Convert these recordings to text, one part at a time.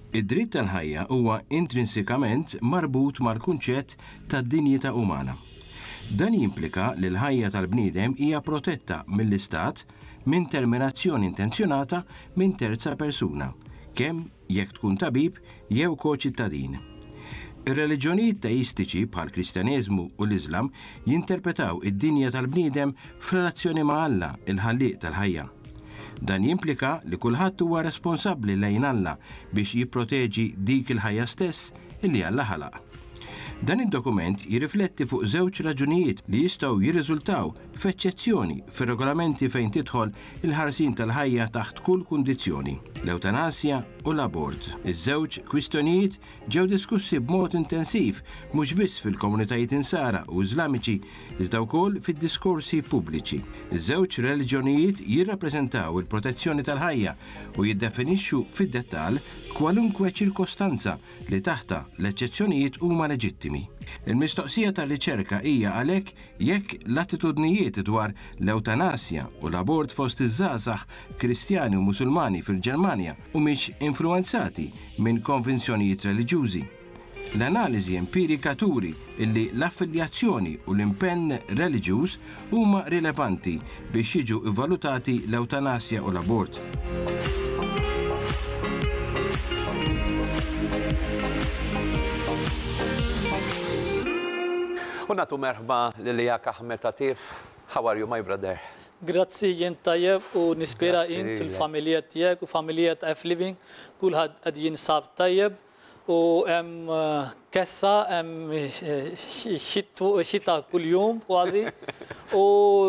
Id-dritt tal-ħajja huwa intrinsikament marbut mal-kunċett tad-dinjità umana. Dan jimplika li l-ħajja tal-bniedem hija protetta mill-Istat minn terminazzjoni intenzjonata minn terza persuna, kemm jekk tkun tabib jew koċittadin. Ir-reliġjonijiet teistiċi bħal Kristjaneżmu u l-Islam jinterpretaw id-dinja tal-bniedem f'relazzjoni ma' Alla, il-ħalliq tal-ħajja. Dan jimplika li kulħadd huwa responsabbli lejn Alla biex jipproteġi dik il-ħajja stess illi Alla ħalaq. Dan id-dokument jirrifletti fuq żewġ raġunijiet li jistgħu jirriżultaw f'eċċezzjoni fir-regolamenti fejn tidħol il-ħarsin tal-ħajja taħt kull kundizzjoni, l-eutanasja u l-abort. Iż-żewġ kwistjonijiet ġew diskussi b'mod intensiv mhux biss fil-komunitajiet insara u Iżlamiċi iżda wkoll fid-diskorsi pubbliċi. Iż-żewġ reliġjonijiet jirrappreżentaw il-protezzjoni tal-ħajja u jiddefinixxu fid-dettall kwalunkwe ċirkostanza li taħta l-eċċezzjonijiet huma leġittimi. Il-mistoqsija tal-riċerka hija għalhekk jekk l-attitudnijiet dwar l-eutanasja u l-abort fost iż-żgħażagħ Kristjani u Musulmani fil-Ġermanja humiex influenzati minn konvinzjonijiet reliġjużi. L-analiżi empirika turi illi l-affiljazzjoni u l-impenn reliġjuż huma rilevanti biex jiġu ivalutati l-eutanasja u l-abort. Nagħtu merħba liljak Ahmed Atif. How are you, my brother? Grazzi, jien tajjeb u nispera int il-familja tiegħek u familja ta' F-Living kulħadd qed jinsab tajjeb u hemm kessa hemm xita kuljum kważi u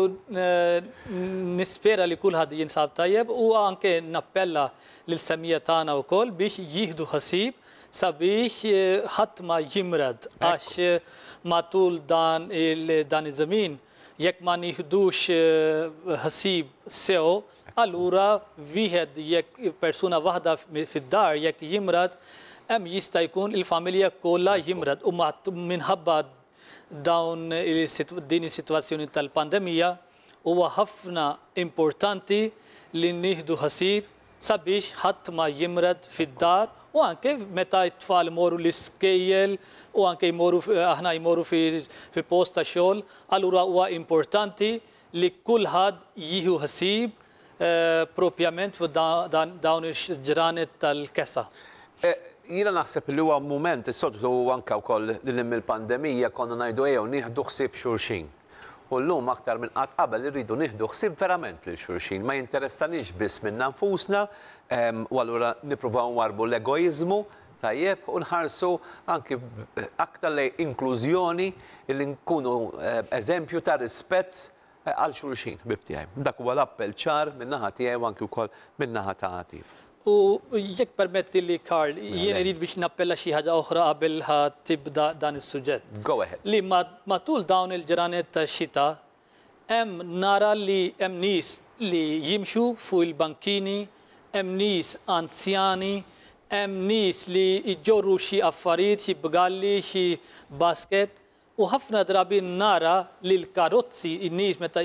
nispera li kulħadd jinsab tajjeb u anke nappella lil semija tagħna wkoll biex jieħdu ħasieb sabiex ħadd ma jimrad għax matul dan iż-żmien jekk ma nieħdux ħasieb sew, allura wieħed jekk persuna waħda fid-dar jekk jimrad hemm jista' jkun il-familja kollha jimrad u minħabba dawn din is-sitwazzjoni tal-pandemija huwa ħafna importanti li nieħdu ħasieb sabiex ħadd ma jimrad fid-dar u anke meta t-tfal imorru l-iskejjel u anke aħna jmorru fi post ta' xogħol, allura huwa importanti li kulħadd jieħu ħsieb propjament dawn il-ġranet tal-kesa. Jiena naħseb li huwa mument is-soltu anke wkoll li mill-pandemija konna ngħidu ejjew nieħdu ħsieb xulxin. U llum aktar minn qatt qabel irridu nieħdu ħsieb verament lil xulxin, ma jinteressanix biss minna nfusna u allura nippruvaw nwarbu l-egoizmu tajjeb u nħarsu anke aktar lejn inklużjoni li nkunu eżempju ta' rispett għal xulxin bib tiegħi. Dak huwa l-appell ċar min-naħa tiegħi u anke wkoll min-naħa ta' Atif. U jekk permetti li Karl, jien irid biex nappella xi ħaġa oħra qabel tibda dan is-suġġett. Go ahead. Li matul dawn il-ġranet tax-xita hemm nara li hemm nies li jimxu fuq il-bankini, hemm nies anzjani, hemm nies li jġorru xi affarijiet, xi bgalli, xi basket u ħafna drabi nara li l-karozzi in-nies meta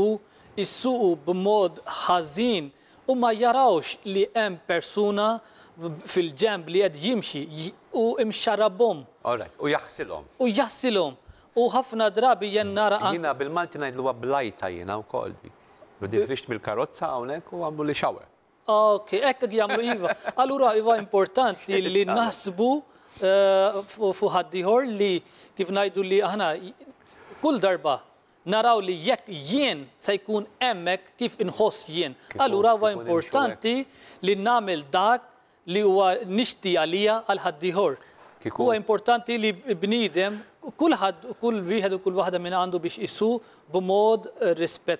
jissuqu b'mod ħażin u ma jarawx li hemm persuna fil-ġenb li qed jimxi u imxarabhom. U jaħsilhom. U jaħsilhom. U ħafna drabi jien nara jiena bil-Malti ngħidluha blajta jiena wkoll dik. Bdi ħriġt mill-karozza hawnhekk u għamlu li xawer. Okay, hekk jagħmlu iva. Allura huwa importanti li naħsbu fuq ħadd ieħor li kif ngħidu li aħna kull darba naraw li jekk jien se jkun hemmhekk kif inħoss jien. Allura huwa importanti li nagħmel dak li huwa nixti għalija għal ħadd ieħor. Huwa importanti li bniedem kull wieħed u kull waħda minn għandu biex isu b'mod rispett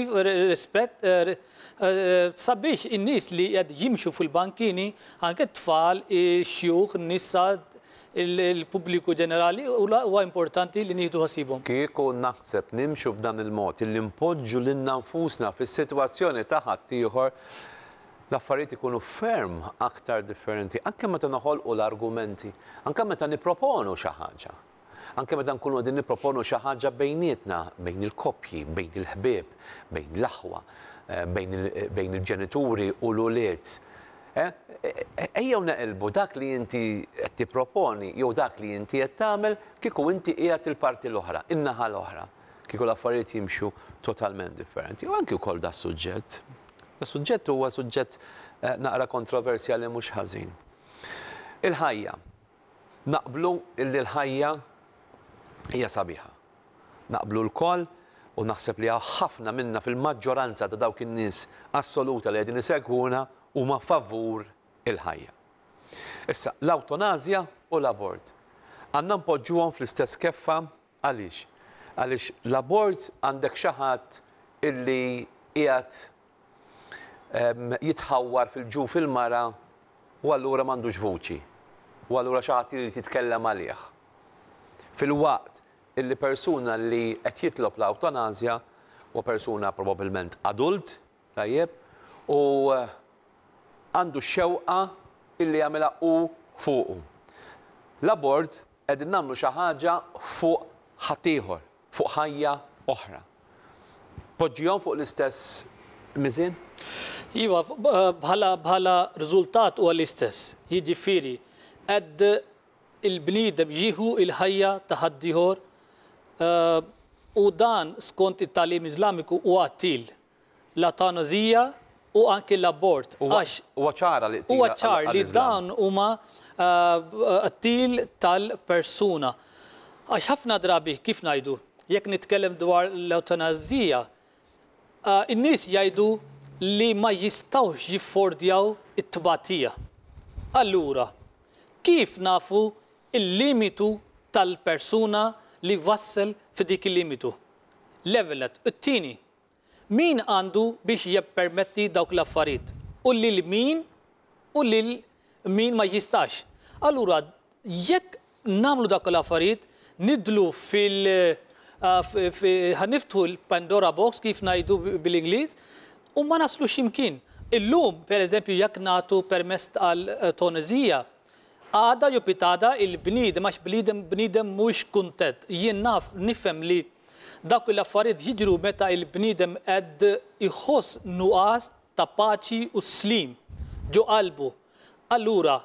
sabiex in-nies li qed jimxu fil-bankini anke t-tfal, ix-xjuħ, nisa il-pubbliku ġenerali huwa importanti li nieħdu ħasibhom. Kieku naħseb nimxu b'dan il-mod illi npoġġu lilna nfusna fis-sitwazzjoni ta' ħadd ieħor l-affarijiet ikunu ferm aktar differenti, anke meta noħolqu l-argumenti, anke meta nipproponu xi ħaġa. Anke meta nkunu qegħdin nipproponu xi ħaġa bejnietna, bejn il-koppji, bejn il-ħbieb, bejn l-aħwa, bejn il-ġenituri u l-ulied. Ejjew neqilbu dak li inti qed tipproponi jew dak li inti qed tagħmel kieku inti qiegħed il-parti l-oħra, in-naħa l-oħra. Kieku l-affarijiet jimxu totalment differenti. U anki wkoll da suġġett. Da suġġett huwa suġġett naqra kontroversjali mhux ħażin. Il-ħajja. Naqblu illi l-ħajja hija sabiħa. Naqblu l-koll u naħseb li ħafna minna fil-maġġoranza ta' dawk in-nies assoluta li qegħdin isegwuna huma favur il-ħajja. Issa, l-awtonazja u l-abort. Għandna npoġġuhom fl-istess keffa għaliex? Għaliex l-abort għandek xi ħadd illi qiegħed jitħawwar fil-ġu fil-mara u allura m'għandux vuċi. U allura xi ħadd irid jitkellem għalih. Fil-waqt illi persuna li qed jitlob l-awtonazja huwa persuna probabbilment adult, tajjeb, u għandu x-xewqa illi jagħmilha hu fuqu. L-abort qegħdin nagħmlu xi ħaġa fuq ħadd ieħor, fuq ħajja oħra. Poġġihom fuq l-istess miżin? Iva, bħala riżultat huwa l-istess. Jiġifieri qed il-bniedem jieħu il-ħajja ta' ħadd ieħor u dan skont it-tagħlim Iżlamiku huwa qtil. L-eutanazija u anke l-abort. Huwa ċara li huwa ċar li dan huma qtil tal-persuna. Għax ħafna drabi kif ngħidu, jekk nitkellem dwar l-eutanazija, in-nies jgħidu li ma jistgħux jiffordjaw it-tbatija. Allura, kif nafu il-limitu tal-persuna li wassal fi dik il-limitu? Levelet, it-tieni, min għandu biex jippermetti dawk l-affarijiet? U lil min u lil min ma jistax. Allura, jekk nagħmlu dak l-affarijiet, nidlu ħaniftħu l-Pandora box kif ngħidu bil-Ingliż u ma naslu x'imkien. Illum, pereżempju, jekk nagħtu permess tal-eutanazija, għada jew pitada il-bniedem għax bniedem mhux kuntent. Jien nifhem li dak l-affarijiet jiġru meta il-bniedem qed iħoss nuqqas ta' paċi u slim ġo qalbu. Allura,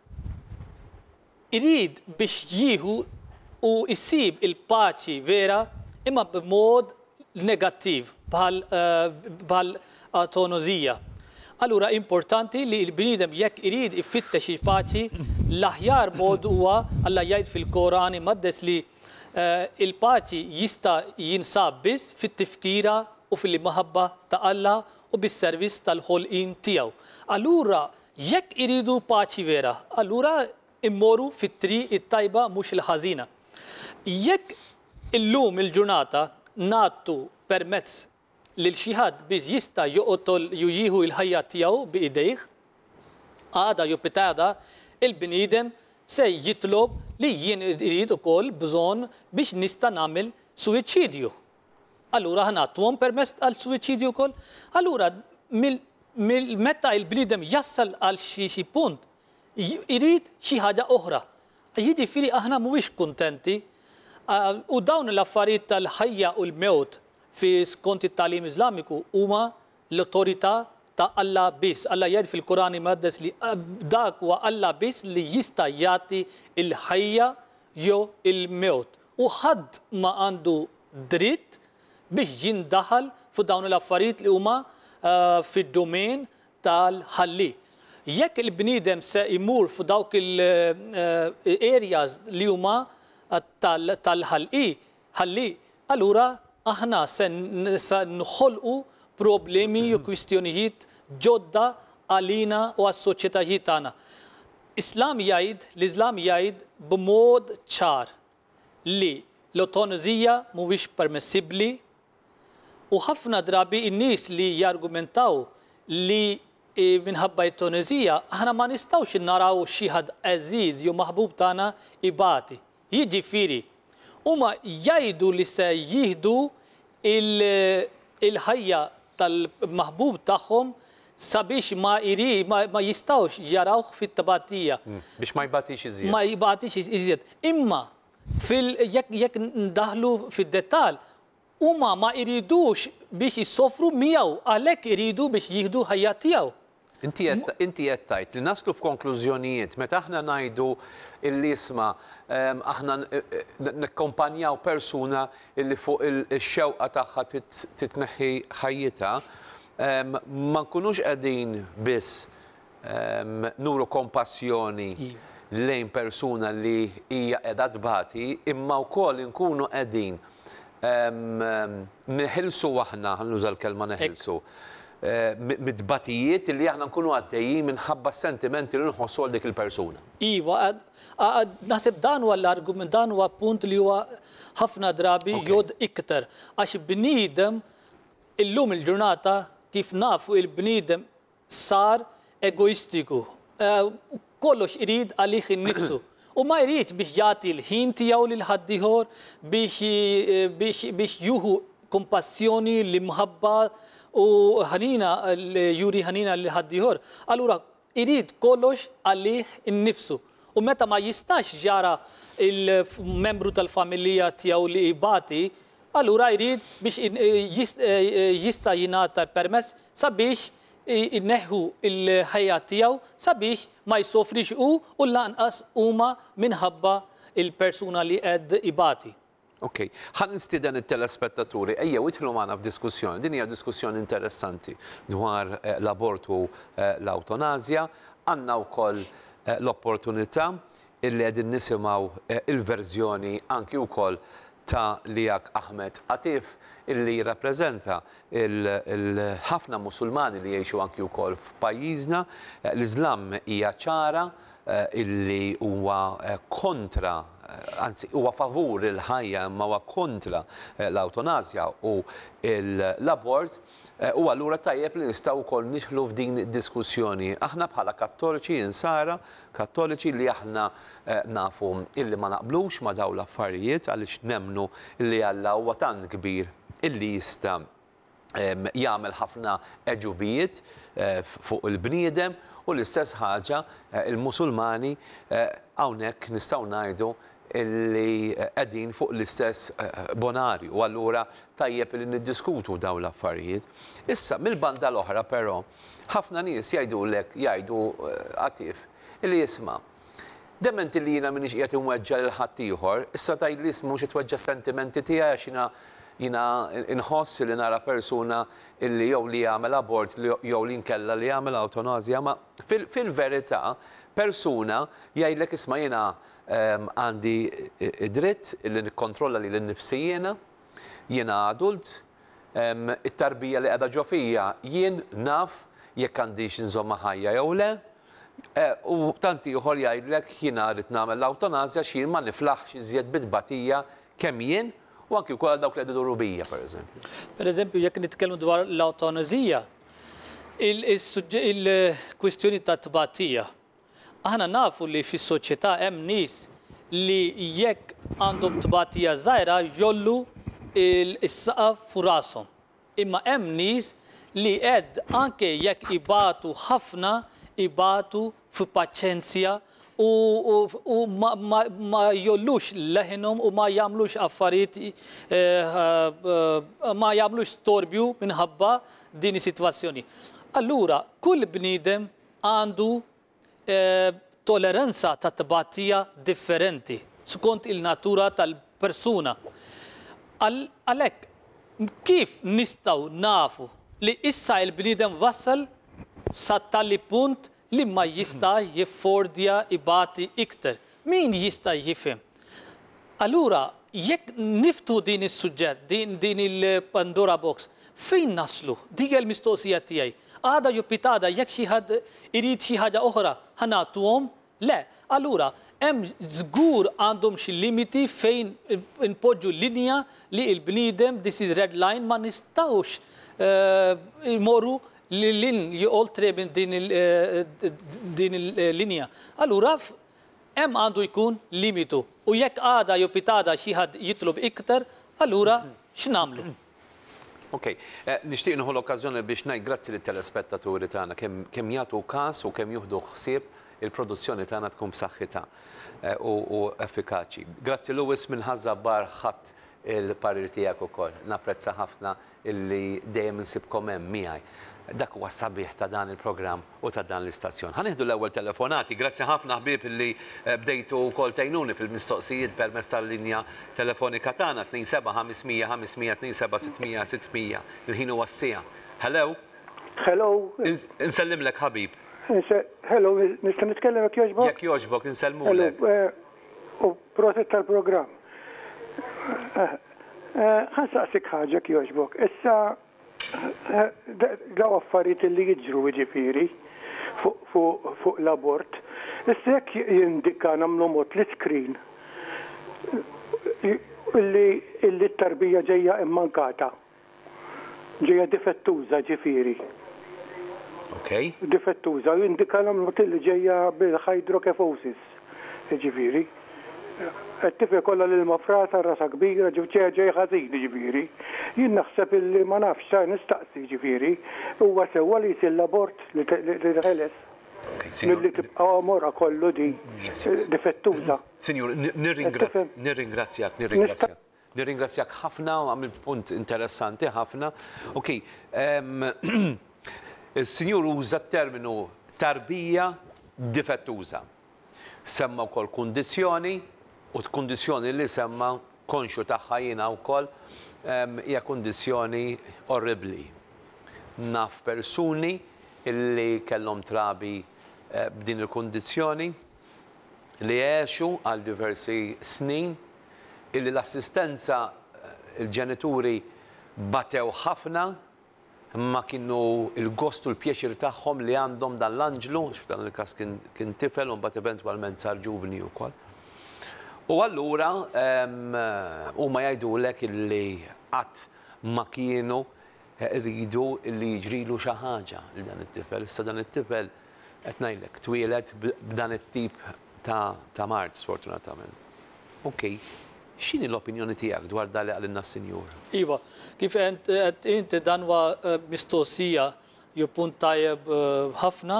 irid biex jieħu u jsib il-paċi vera imma b'mod negattiv bħal eutanazija. Allura importanti li l-bniedem jekk irid ifittex il-paċi, l-aħjar mod huwa Alla jgħid fil-Koran imqaddes li il-paċi jista' jinsab biss fit-tifkira u fil-maħabba ta' Alla u bis-servizz tal-ħolqien tiegħu. Allura jekk iridu paċi vera, allura immorru fit-triq it-tajba mhux il-ħażina. Jekk illum il-ġurnata nagħtu permezz lil xi ħadd biex jista' joqtol jieħu l-ħajja tiegħu b'idejh, għada jew pitada il-bniedem se jitlob li jien irid ukoll bżonn biex nista' nagħmel suwiċidju. Allura ħanatuhom permess għal suwiċidju wkoll. Allura meta l-bniedem jassal għal xi punt, irid xi ħaġa oħra. Jiġifieri aħna mhuwiex kuntenti u dawn l-affarijiet tal-ħajja u l-mewt fi skont it-tagħlim Iżlamiku huma l-awtorità ta' Alla biss. Alla jgħid fil-Qur'an imqaddes li dak huwa Alla biss li jista' jagħti il-ħajja jew il-mewt. U ħadd ma għandu dritt biex jindaħal fuq dawn l-affarijiet li huma fid-domain tal-ħalli. Jekk il-bniedem se imur fuq dawk il-areas li huma tal-ħalli, allura aħna se nħolqu problemi u kwistjonijiet ġodda għalina u għas-soċjetajiet tagħna. L-Islam jgħid b'mod ċar li l-eutanazija mhuwiex permessibbli u ħafna drabi in-nies li jargumentaw li minħabba eutanazija aħna ma nistgħux naraw xi ħadd għażiż jew maħbub tagħna ibati. Jiġifieri huma jgħidu li se jieħdu il-ħajja tal-maħbub tagħhom sabiex ma jistgħux jarawh fit-tabatija. Biex ma jbatix iżjed. Ma jbatix iżjed. Imma jekk ndaħlu fid-dettall, huma ma jridux biex jissofru miegħu, għalhekk iridu biex jieħdu ħajja tiegħu. Inti qed tajt li naslu f'konklużjonijiet meta aħna ngħidu illi isma' aħna nikkompanjaw persuna illi fuq ix-xewqa tagħha titneħħi ħajjitha, ma nkunux qegħdin biss nuru kompassjoni lejn persuna li hija qiegħda tbati, imma wkoll inkunu qegħdin neħilsu aħna, ħannuża l-kelma neħilsu, mid-batijiet li aħna nkunu għaddejjin minħabba sentimenti li nħossu għal dik il-persuna. Iva, naħseb dan huwa l-argument, dan huwa punt li huwa ħafna drabi jod iktar. Għax bniedem illum il-ġurnata kif nafu il-bniedem sar egoistiku. Kollox irid għalih innifsu. U ma jrid biex jagħti l-ħin tiegħu lil ħaddieħor biex juhu kompassjoni li mħabba u ħanina juri ħanina lil ħaddieħor. Allura irid kollox għalih innifsu. U meta ma jistax ġara il-membru tal-familja tiegħu li ibati, allura jrid biex jista' jingħata permess sabiex inneħħu il-ħajja tiegħu sabiex ma jsofrix u lanqas huma minħabba il-persuna li qed ibati. Ok, ħan nistieden it-telespettaturi, ejjew idħlu magħna f'diskussjoni. Din hija diskussjoni interessanti dwar l-abortu l-eutanasja. Għandna wkoll l-opportunità illi qegħdin nisimgħu il-verżjoni anki wkoll ta' Lijak Ahmed Atif illi jirrappreżenta il-ħafna Musulmani li jgħixu anki wkoll f'pajjiżna. L-Iżlam hija ċara illi huwa kontra, anzi huwa favur il-ħajja imma huwa kontra l-eutanasja u l-abort, u allura tajjeb li nistgħu wkoll nidħlu f'din id-diskussjoni. Aħna bħala Kattoliċi insara, Kattoliċi li aħna nafu illi ma naqblux ma dawn l-affarijiet għaliex nemnu illi Alla huwa tant kbir illi jista' jagħmel ħafna eġubijiet fuq il-bniedem u l-istess ħaġa il-Musulmani hawnhekk nistgħu ngħidu illi qegħdin fuq l-istess bonarju u allura tajjeb li niddiskutu dawn l-affarijiet. Issa mill-banda l-oħra però ħafna nies jgħidulek jgħidu Atif illi jisma' dement li jiena m'iniex qiegħed imweġġa' lil ħadd ieħor, issa tgħidli isma' mhux itweġġa' sentimenti tiegħi għax jiena inħoss li nara persuna illi jew li jagħmel abort jew li nkella li jagħmel eutanasja, ma fil-verità persuna jgħidlek isma' jiena għandi dritt illi nikkontrolla lili nnifsi jiena adult, it-tarbija li qiegħda ġo fija jien naf jekk għandix inżomma ħajja jew le, u tanti ieħor jgħidlek jiena rrid nagħmel l-eutanasja x'jien ma niflaħx iżjed bitbatija kemm jien u anki wkoll dawk li qegħdu rubija pereżempju. Pereżempju jekk nitkellmu dwar l-eutanasija, il-kwistjoni ta' tbatija. Aħna nafu li fis-soċjetà hemm nies li jekk għandhom tbatija żgħira jollu is-saqaf fuq rashom. Imma hemm nies li qed anke jekk ibatu ħafna, ibatu fi paċenzja u ma jollux leħinhom u ma jagħmlux affarijiet, ma jagħmlux storbju minħabba din is-sitwazzjoni. Allura kull bniedem għandu toleranza ta' tbatija differenti skont il-natura tal-persuna. Għalhekk kif nistgħu nafu li issa il-bniedem wassal sa tali punt li ma jista' jiffordja ibati iktar. Min jista' jifhem? Allura jekk niftu din is-suġġett, din il-Pandora box, fejn naslu? Dik il-mistoqsija tiegħi. Għada jew pitada jekk xi ħadd irid xi ħaġa oħra ħanatuhom? Le, allura hemm żgur għandhom xi limiti fejn inpoġġu linja li l-bniedem this is red line ma nistgħux imorru lil joltre minn din il-linja. Allura hemm għandu jkun limitu u jekk għada jew pitada xi ħadd jitlob iktar, allura x'nagħmlu? Ok, nixtieq nieħu l-okkażjoni biex ngħid grazzi lit-telespettaturi tagħna kemm jagħtu każ u kemm jieħdu ħsieb il-produzzjoni tagħna tkun b'saħħitha u effikaċi. Grazzi Lewis minħazza bar ħadd il-parir tiegħek ukoll. Napprezza ħafna illi dejjem insibkom hemm miegħi. dak huwa sabiħ ta' dan il-programm u ta' dan l-istazzjon. Ħanieħdu l-ewwel telefonati, grazzi ħafna ħbieb illi bdejtu wkoll tgħinuni fil-mistoqsijiet permezz tal-linja telefonika tagħna 27-500-500-27-600. Il-ħin huwa s-sija. Hello? Hello. Insellimlek ħabib. Hello, nista' nitkellem jekk jogħġbok? Jekk jogħġbok insellmulek. U proset tal-programm. Ħansaqsik ħaġa jekk jogħġbok. Issa daw affarijiet li jiġru jiġifieri fuq l-abort. Issa jekk jindika nagħmlu mod l-iskrin illi t-tarbija ġejja immankata. Ġejja difettuża ġifieri. Okay. Difettuża, jindika nagħmlu li ġejja bil-hydrokefosis. Ġifieri. Tifel kollha l-ilma frasa rasa kbira ġej ħażin ġifieri. Jien naħseb illi ma nafx sa nistaqsi ġifieri huwa sewwa li jsir l-abort li ħeles. Milli tibqa' mora kollu di difettuża. Sinjur, nirringrazzjak ħafna u għamil punt interessanti ħafna. Ok, il-Sinjur uża terminu tarbija difettuża. Semma wkoll kundizzjoni u kondizjoni li semma konxu tagħha jiena wkoll hija kundizzjoni orribli. Naf persuni illi kellhom trabi b'din il-kundizzjoni li għexu għal diversi snin illi l-assistenza il-ġenituri batew ħafna ma kienu il-gost u l-pjeċir tagħhom li għandhom dan l-anġlu, f'dan il-każ kien tifel u mbagħad eventwalment sar ġuvni wkoll. U allura huma jgħidulek illi qatt ma kienu rridu illi jiġrilu xi ħaġa lil dan it-tifel. Issa dan it-tifel qed ngħidlek twieled b'dan it-tip ta' mart sfortunatament. Okej, x'inhi l-opinjoni tiegħek dwar dan li għalilna s-Sinjur? Iva, kif inti dan huwa mistoqsija jew punt tajjeb ħafna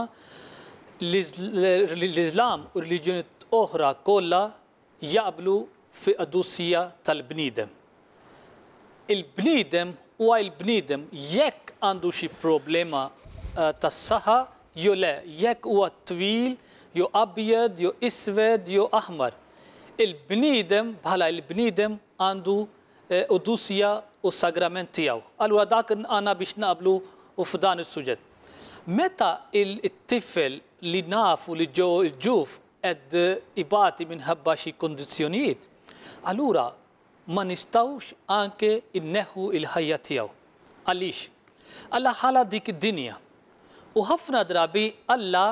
l-Iżlam u reliġjonijiet oħra kollha jaqblu fi qadussija tal-bniedem. Il-bniedem huwa il-bniedem jekk għandu xi problema tas-saħħa jew le, jekk huwa twil, jew abjed, jew iswed, jew aħmar. Il-bniedem bħala il-bniedem għandu qadussija u sagrament tiegħu. Allura dak għandna biex naqblu u f'dan is-suġġett. Meta il-tifel li nafu li ġew il-ġuf qed ibati minħabba xi kondizzjonijiet, allura ma nistgħux anke inneħħu il-ħajja tiegħu. Għaliex? Alla ħala dik id-dinja. U ħafna drabi Alla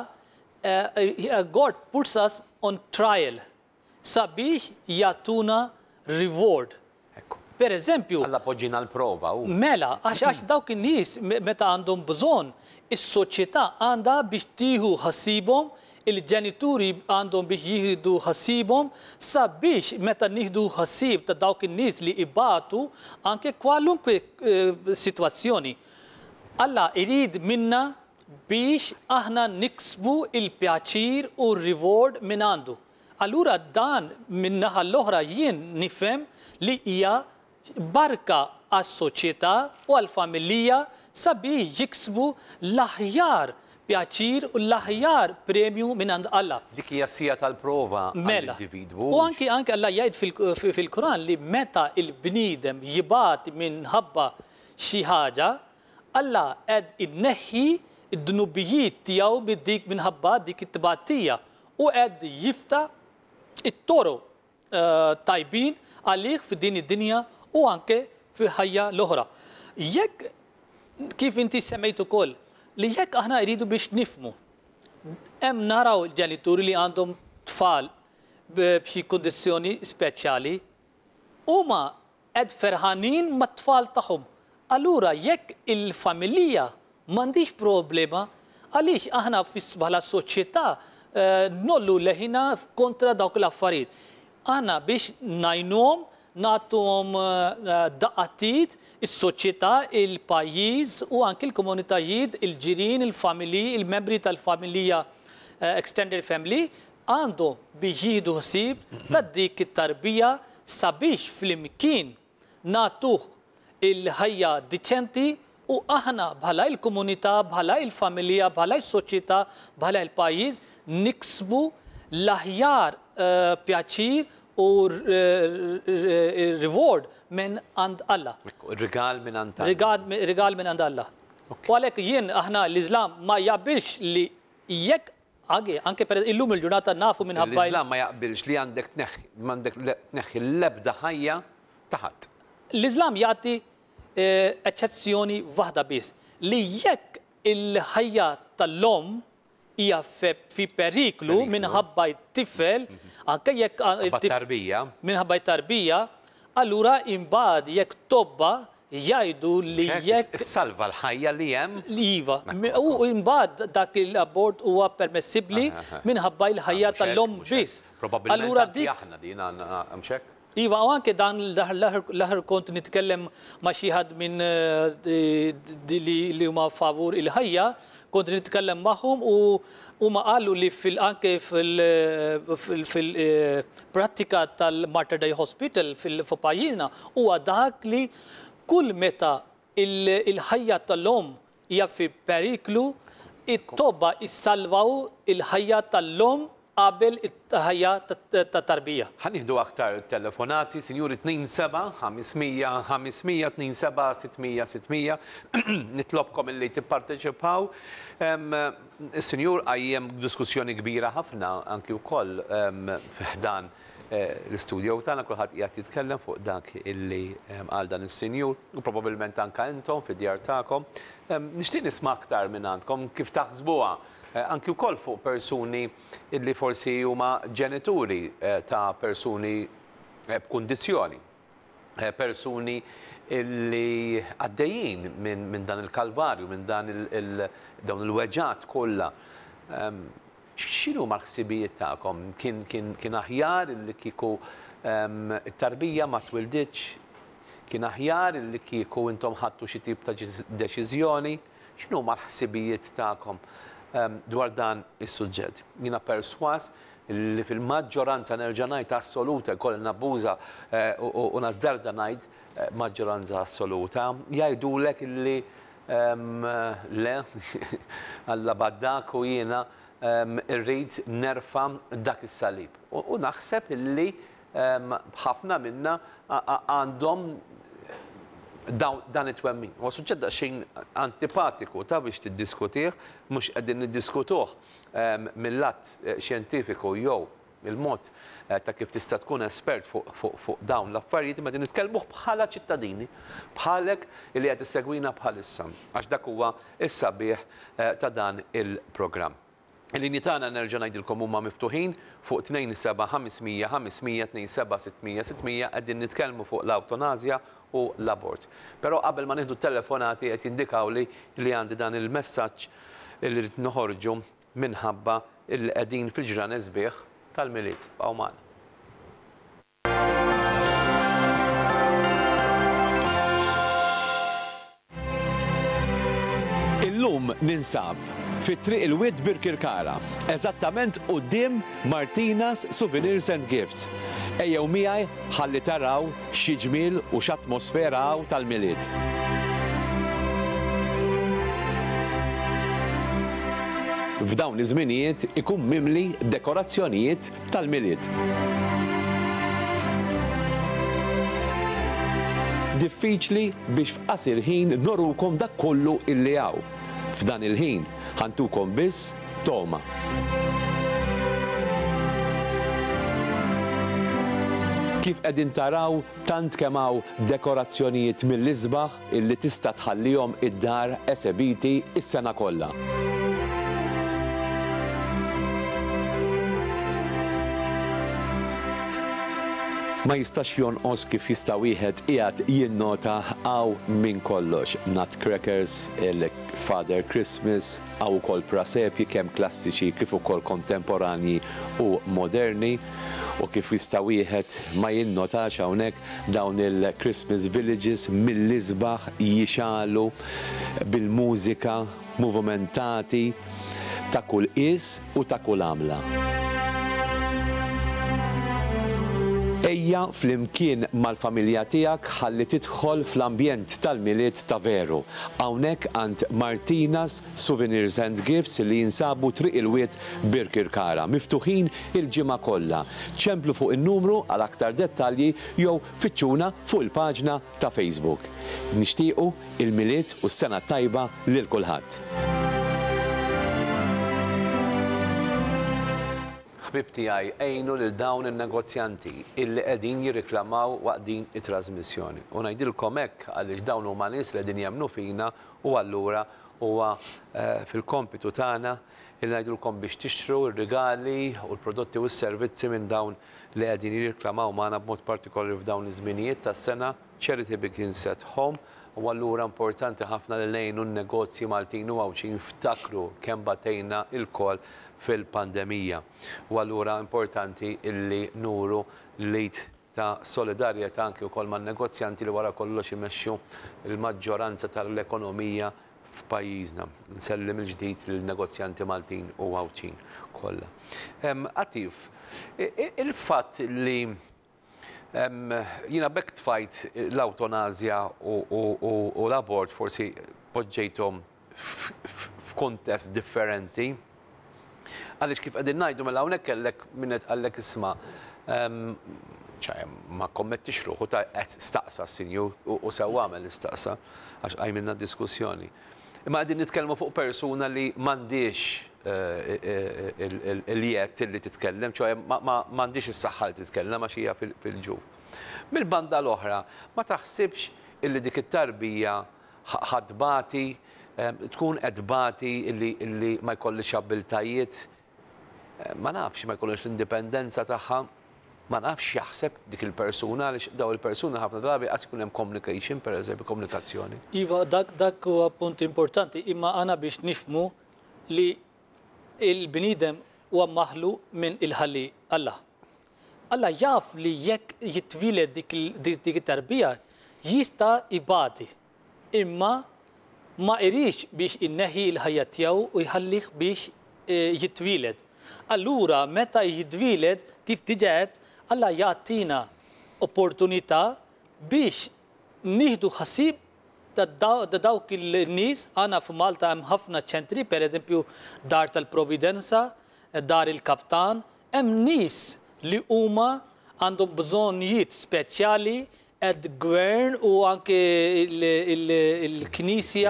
God puts us on trial sabiex jagħtuna reward. Per eżempju, Alla poġġina l-prova. Mela, għax dawk in-nies meta għandhom bżonn, is-soċjetà għandha biex tieħu ħassibhom, il-ġenituri għandhom biex jieħdu ħassibhom sabiex meta nieħdu ħassib ta' dawk in-nies li ibatu anke kwalunkwe sitwazzjoni. Alla irid minna biex aħna niksbu il-pjaċir u r-reward minn għandu. Allura dan min-naħa l-oħra jien nifhem li hija barka għas-soċjetà u għall-familja sabiex jiksbu l-aħjar pjaċir u l-aħjar premju minn għand Alla. Dik hija sija tal-prova għall-individwu. U anki Alla jgħid fil-Quran li meta il-bniedem jibati minħabba xi ħaġa, Alla qed inneħħi id-dnubijiet tiegħu bid-dik minħabba dik it-tbatija u qed jifta it-toro tajbin għalih f'din id-dinja u anke fil-ħajja l-oħra. Jekk kif inti semmejt ukoll li jekk aħna jridu biex nifmu, hemm naraw il-ġenituri li għandhom tfal b'xi kundizzjoni speċjali huma qed ferħanin mat-tfal tagħhom. Allura jekk il-familja m'għandix problema, għaliex aħna bħala soċjetà nollu leħina kontra dawk l-affarijiet. Aħna biex ngħinuhom nagħtuhom daqqatit is-soċjetà, il-pajjiż u anke l-komunitajiet, il-ġirien, il-familji, il-membri tal-familja extended family għandhom biex jieħdu ħsieb ta' dik it-tarbija sabiex flimkien nagħtuh il-ħajja diċenti U aħna bħala il-komunità, bħala il-familja, bħala il-soċjetà, bħala il-pajjiż niksbu l-aħjar pjaċir u reward minn għand Allah. Rigal minn għand Allah. Rigal minn għand Allah. U għalhekk jien aħna l-Iżlam ma jaqbilx li jekk anke per illum il-ġurnata nafu minħabba. L-Iżlam ma jaqbilx li għandek tneħħi l-ebda ħajja taħat. L-Iżlam jagħti eċċezzjoni waħda biss li jekk il-ħajja tal-lom hija fi periklu minħabba t-tifel anke jekk minħabba t-tarbija, allura imbagħad jekk tobba jgħidu li jekk salva l-ħajja li hemm. Iva, u imbagħad dak il-abort huwa permessibbli minħabba l-ħajja tal-lom biss. Allura dik aħna din hemmxek. Iva, u anke dan l-aħħar kont nitkellem ma' xi ħadd minn li huma favur il-ħajja, kont nitkellem magħhom u ma qalu li anke fil-prattika tal-Mater Dei Hospital fil-pajjiżna huwa dak li kull meta il-ħajja tal-lom hija fi periklu, it-tobba issalvaw il-ħajja tal-lom qabel it-ħajja tat-tarbija. Ħanieħdu aktar telefonati, Sinjur 27-500-27-600. Nitlobkom illi tipparteċipaw. Sinjur għajjem diskussjoni kbira ħafna anki wkoll fiħdan l-studio tagħna kulħadd qiegħed jitkellem fuq dak illi għal dan is-sinjur u probabbilment anke intom fid-djar tagħkom. Nixtieq nisma' aktar minn għandkom kif taħsbuha anki wkoll fuq persuni illi forsi huma ġenituri ta' persuni b'kundizzjoni, persuni illi għaddejjin minn dan il-kalvarju, minn dawn il-weġġat kollha. X'inhu mal-ħsibijiet tagħkom? Kien aħjar illi kieku it-tarbija ma twildiċ? Kien aħjar illi kieku intom ħadtu xi tip ta' deċiżjoni? X'inhu mal-ħsibijiet tagħkom dwar dan is-suġġett? Jiena perswas li fil-maġġoranza nerġa' ngħid assoluta jkoll nabbuża u nazzarda ngħid maġġoranza assoluta jgħidulek illi le alla baddak u jiena irrid nerfa dak is-salib. U naħseb illi ħafna minna għandhom dan it-twemmin. U suġġett daqsxejn antipatiku ta' biex tiddiskutih, mhux qegħdin niddiskutuh mill-lat xjentifiku jew il-mod ta' kif tista' tkun espert fuq dawn l-affarijiet, ma din nitkellmuh bħala ċittadini, bħalek li qed issegwina bħalissa, għax dak huwa is-sabiħ ta' dan il-programm. Il-linji tagħna nerġa' ngħidilkom huma miftuħin fuq 27-500-500-27-600 qegħdin nitkellmu fuq l-awtonazja u l-abort. Però qabel ma nieħdu t-telefonati qed jindikaw li għandi dan il-messaġġ li rrid noħorġu minħabba li qegħdin fil-ġran sbieħ tal-milied b'għaw magħna. Illum ninsab fit-triq il-Wid Birkirkara, eżattament quddiem Martina's Souvenirs and Gifts. Ejjew miegħi ħalli taraw xi ġmiel u x'atmosfera hawn tal-milied. F'dawn iż-żminijiet ikun mimli dekorazzjonijiet tal-milied. Diffiċli biex f'qasir ħin norukom dak kollu illi hawn. F'dan il-ħin ħantukom biss toma. Kif qegħdin taraw tant kemm hawn dekorazzjonijiet mill-isbaħ illi tista' tħallihom id-dar esebiti is-sena kollha. Ma jistax jonqos kif jista' wieħed qiegħed jinnota hawn minn kollox. Nutcrackers, il-Father Christmas, hawn ukoll prasepji kemm klassiċi kif ukoll kontemporanji u moderni. U kif jista' wieħed ma jinnotax hawnhekk dawn il-Christmas villages mill-isbaħ jixalu bil-mużika movimentati ta' kull qis u ta' kull għamla. ejja flimkien mal-familja tiegħek ħalli tidħol fl-ambjent tal-miliet ta' veru. Hawnhekk għand Martina's Souvenirs and Gifts li jinsabu triq il-wiet Birkirkara, miftuħin il-ġimgħa kollha. ċemplu fuq in-numru għal aktar dettalji jew fittxuna fuq il-paġna ta' Facebook. Nixtiequ il-miliet u s-sena tajba lil kulħadd. Ħbib tiegħi għejnu lil dawn in-negozjanti illi qegħdin jirriklamaw waqt din it-trasmissjoni. U ngħidilkom hekk għaliex dawn huma nies li qegħdin jemmnu fina u allura huwa fil-kompitu tagħna illi ngħidilkom biex tixtru r-rigali u l-prodotti u s-servizzi minn dawn li qegħdin jirriklamaw magħna b'mod partikolari f'dawn iż-żminijiet tas-sena Charity Begins at Home. U allura importanti ħafna li ngħinu n-negozji Maltin u għawċin ftakru kemm batejna il-kol fil-pandemija. U allura importanti illi nuru lejt ta' solidarjetà anke wkoll man-negozjanti li wara kollox imexxu il-maġġoranza tal-ekonomija f'pajjiżna. Nsellim il-ġdid lill-negozjanti Maltin u għawċin kollha. Atif, il-fatt li jina bekk tfajt l-eutanasja u l-abort forsi poġġejtom f'kontest differenti. Għaliex kif qegħdin ngħidu mela hawnhekk kellek minnet għallek isma' ma kommettix ruħu ta' qed staqsa s-sinjur u sew għamel istaqsa għax għajmilna diskussjoni. Imma qegħdin nitkellmu fuq persuna li m'għandix il-jiet li titkellem, m'għandix is-saħħa li titkellem għax hija fil-ġuf. Mill-banda l-oħra, ma taħsibx illi dik it-tarbija ħadbati, tkun edbati illi ma jkollix abbiltajiet, ma nafx ma jkollix l-indipendenza tagħha, ma nafx jaħseb dik il-persuna għaliex daw il-persuna ħafna drabi qas ikun hemm communication, pereżempju komunikazzjoni. Iva, dak huwa punt importanti, imma għana biex nifhmu li il-bniedem huwa maħluq minn il-ħalli Alla. Alla jaf li jekk jitwiled dik it-tarbija jista' ibati, imma ma irix biex inneħi l-ħajja tiegħu u jħallih biex jitwiled. Allura meta jitwiled kif diġet Alla jagħtina opportunità biex nieħdu ħasieb da dawk il-nies. Għana f'Malta hemm ħafna ċentri, pereżempju dar tal-Providenza, dar il-Kaptan, hemm nies li huma għandhom bżonnijiet speċjali gvern u anke il-Knisja,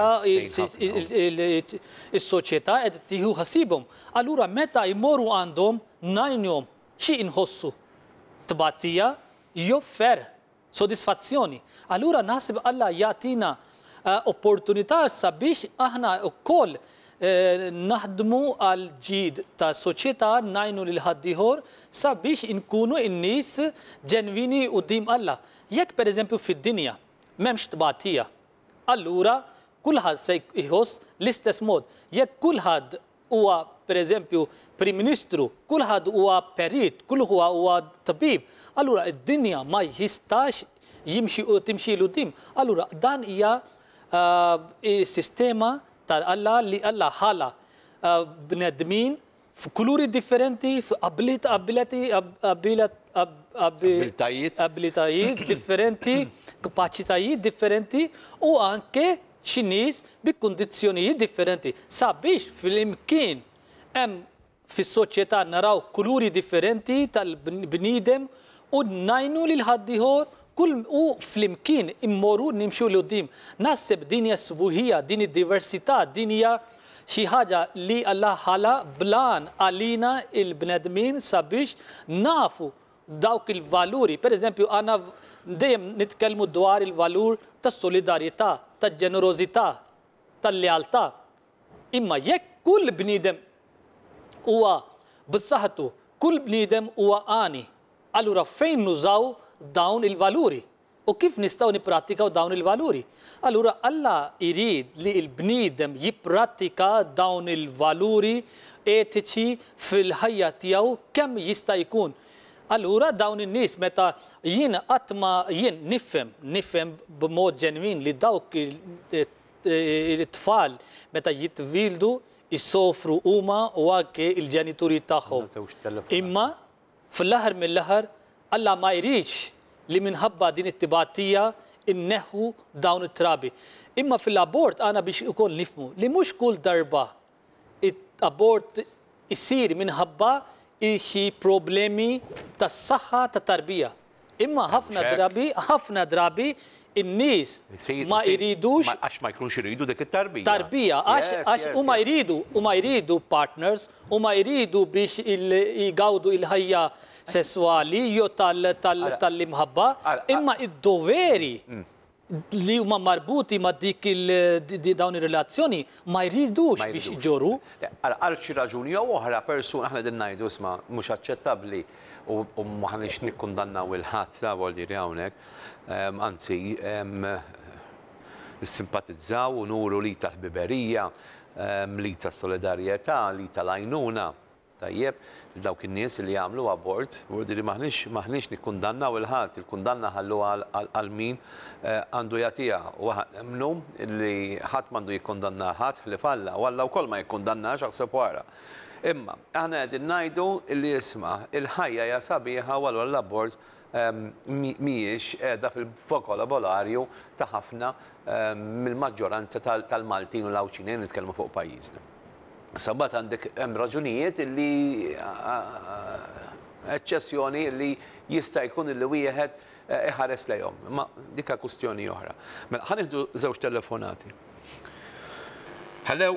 il-soċjetà qed tieħu ħasibhom. Allura meta jmorru għandhom ngħinhom xi inħossu tbatija jew sodisfazzjoni. Allura naħseb Alla jagħtina opportunità sabiex aħna wkoll naħdmu għal ġid ta' soċjetà ngħinu lil ħaddieħor sabiex inkunu n-nies ġenwini quddiem Alla. Jekk pereżempju fid-dinja m'hemmx tbatija, allura kulħadd se jħoss l-istess mod. Jekk kulħadd huwa pereżempju Prim Ministru, kulħadd huwa perit, kulħadd huwa tabib, allura d-dinja ma jistax timxi l-qudiem. Allura dan hija sistema tal-Alla li Alla ħala bnedmin f'kuluri differenti, abilitajiet differenti, kapaċitajiet differenti u anke xi nies bi kundizzjonijiet differenti. Sabiex fil-imkien hemm fis-soċjetà naraw kuluri differenti tal-bniedem u ngħinu lil ħaddieħor u fl-imkien immorru nimxu l-qudiem. Naħseb din hija sbuħija, din id-diversità, din hija xi ħaġa li Alla ħala blan għalina il-bnedmin sabiex nafu dawk il-valuri. Pereżempju għandna dejjem nitkellmu dwar il-valur tas-solidarjetà, tal-ġenerożità, tal-lealtà. Imma jekk kull bniedem huwa b'saħħtu, kull bniedem huwa għani, allura fejn nużaw dawn il-valuri u kif nistgħu nippratikaw dawn il-valuri. Allura Alla jrid li l-bniedem jipprattika dawn il-valuri etiċi fil-ħajja tiegħu kemm jista' jkun. Allura dawn in-nies meta jien qatt ma jien nifhem b'mod ġenwin li dawk it-tfal meta jitwildu jissofru huma u anke il-ġenituri tagħhom. Imma fl-aħħar mill-aħħar Alla ma jridx li minħabba din it-tibatija inneħħu dawn it-trabi. Imma fil-abort għana biex ukoll nifmu li mhux kull darba abort isir minħabba xi problemi tas-saħħa tat-tarbija. Imma ħafna drabi in-nies ma jridux għax ma jkunx iridu dik it-tarbija. Tarbija għax huma jridu partners, huma jridu biex jgawdu il-ħajja sessuali jew tal-imħabba, imma id-doveri li huma marbuti ma' dik dawn ir-relazzjoni ma jridux biex ġoru. Għal xi raġuni jew oħra persuna aħna din ngħidu isma' mhux aċċettabbli u ma ħanix nikkundannaw il-ħadd ta' voliri hawnhekk, anzi nissimpatizzaw u nuru li tal-ħbiberija, li tas-solidarjetà, li tal-għajnuna. Tajjeb, dawk in-nies li jagħmlu abort, u li maħniex nikkundannaw il-ħadd, il-kundanna ħallu għal min għandu jagħtiha u emnu li ħadd m'għandu jikkundanna ħadd ħlief Alla u Alla wkoll ma jikkundannax aħseb wara. Imma aħna qegħdin ngħidu li isma' il-ħajja hija sabiħa u allura l-abort mhijiex qiegħda fil-vokolabolarju ta' ħafna mill-maġġoranza tal-Maltin u l-Awċinin nitkellmu fuq pajjiżna. Sabat għandek hemm raġunijiet li eċċessjoni li jista' jkun li wieħed iħares lejhom. Ma dika kwistjoni oħra. Mela ħanieħdu żewġ telefonati. Hello.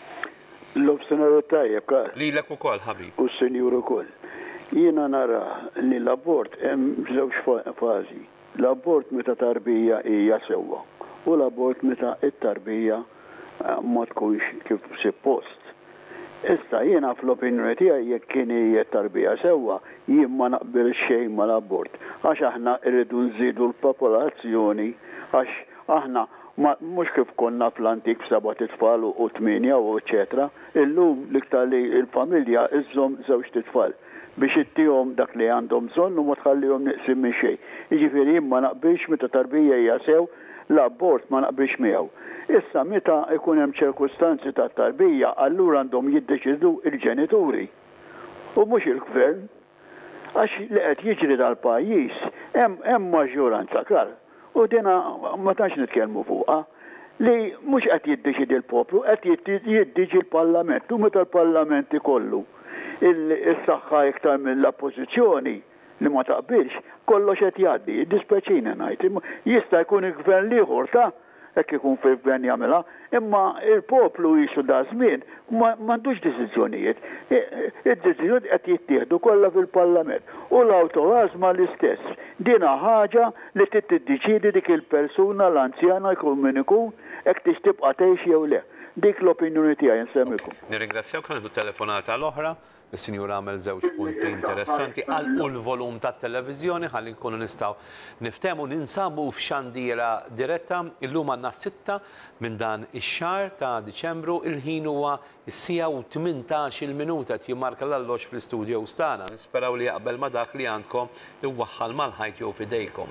L-obsenaru tajjeb, Karl. Lilek ukoll ħabib. U s-senjur ukoll. Jiena nara li l-abort hemm żewġ fażi. L-abort meta tarbija hija sewwa u l-abort meta it-tarbija ma tkunx kif suppost. Issa jiena fl-opinjoni tiegħi jekk kien hija tarbija sewwa jien ma naqbel xejn mal-abort. Għax aħna rridu nżidu l-popolazzjoni għax aħna mhux kif konna fl-antik f'7 tfal u 8 u eċetera, illum l-iktar li l-familja iżżomm żewġ tfal biex ittihom dak li għandhom bżonn u ma tħallihom neqsim minn xejn. Jiġifieri jien ma naqbilx meta tarbija hija sew, l-abort ma naqbilx miegħu. Issa meta ikun hemm ċirkustanzi ta' tarbija, allura għandhom jiddeċidu il-ġenituri u mhux il-gvern. Għax li qed jiġri dal-pajjiż hemm maġġoranza klar. U dina ma tantx nitkellmu fuqha li mhux qed jiddeċidi l-poplu, qed jiddeċidi l-Parlament. U meta l-Parlament ikollu is-saħħa iktar mill-oppożizzjoni li ma taqbilx, kollox qed jgħaddi, dispeċina ngħid. Jista' jkun il-gvern ieħor ta' hekk ikun fil-gvern jagħmilha, imma il-poplu jisu da żmien m'għandux deċiżjonijiet. Id-deċiżjonijiet qed jittieħdu kollha fil-Parlament. U l-awtorazma l-istess. Dina ħaġa li tiddeċiedi dik il-persuna l-anzjana jkun min ikun hekk tix tibqa' tgħix jew le. Dik l-opinjoni tiegħi nsemmikom. Nirringrazzjawk għal telefonata l-oħra. Is-Sinjur għamel żewġ punti interessanti għalqu l-volum tat-televiżjoni ħalli nkunu nistgħu niftehmu ninsabu f'xandiera diretta. Illum għandna 6 minn dan ix-xahar ta' Diċembru, il-ħin huwa s-sija u 18 minuta jimmarka l-allox fl-istudju stana. Nisperaw li jaqbel ma dak li għandkom iwaħħal mal-ħajt jew f'idejkom.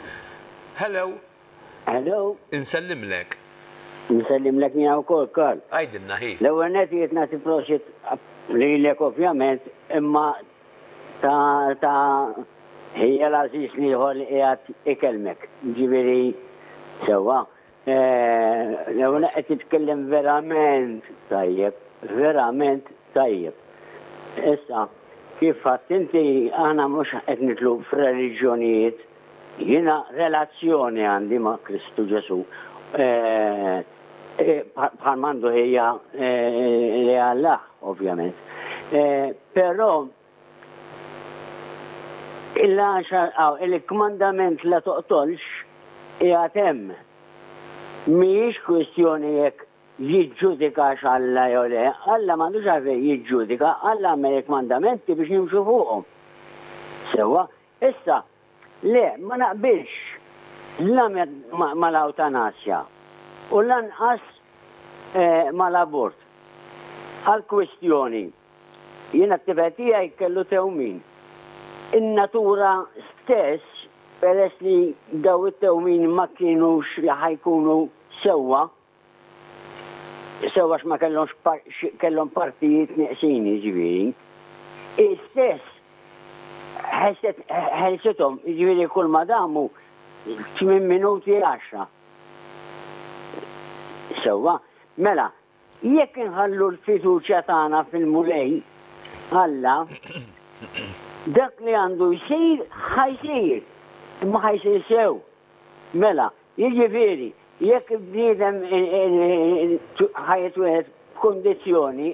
Hello. Hello. Insellimlek. Nsellimlek jina wkoll, Karl. Għajdilna ħi. L-ewwel net jiet nagħti prosit lilek ovvjament, imma ta' hija l-Aziz li ħol qiegħed ikelmek. Ġifieri sewwa. L-ewwel qed titkellem verament tajjeb, verament tajjeb. Issa, kif qatt inti aħna mhux qed nitlu f'reliġjonijiet, jiena relazzjoni għandi ma' Kristu Ġesu. Bħal mandu hija li Allah, ovvjament. Però il-komandament la toqtolx qiegħed hemm. Mhijiex kwestjoni jekk jiġġudikax Alla jew le, Alla m'għandux għalfejn jiġġudika, Alla għamel komandamenti biex nimxu fuqhom. Sewwa, issa, le, ma naqbilx mal-eutanasja u lanqas mal-abort. Għal-kwestjoni, jiena t-tibetija jkellu tewmin. In-natura stess, peress li daw it-tewmin ma kienux li ħajkunu sewwa x'ma kellhom partijiet neqsini ġifieri. Istess ħelsitom, ġifieri kull ma damu 8 minuti 10. Sewwa, mela, jekk inħallu l-fiduċja tagħna fil-mulej, Alla, dak li għandu jsir, ħajsir, imma ħajsir sew. Mela, jiġifieri, jekk bniedem ħajt wieħed f'kundizzjoni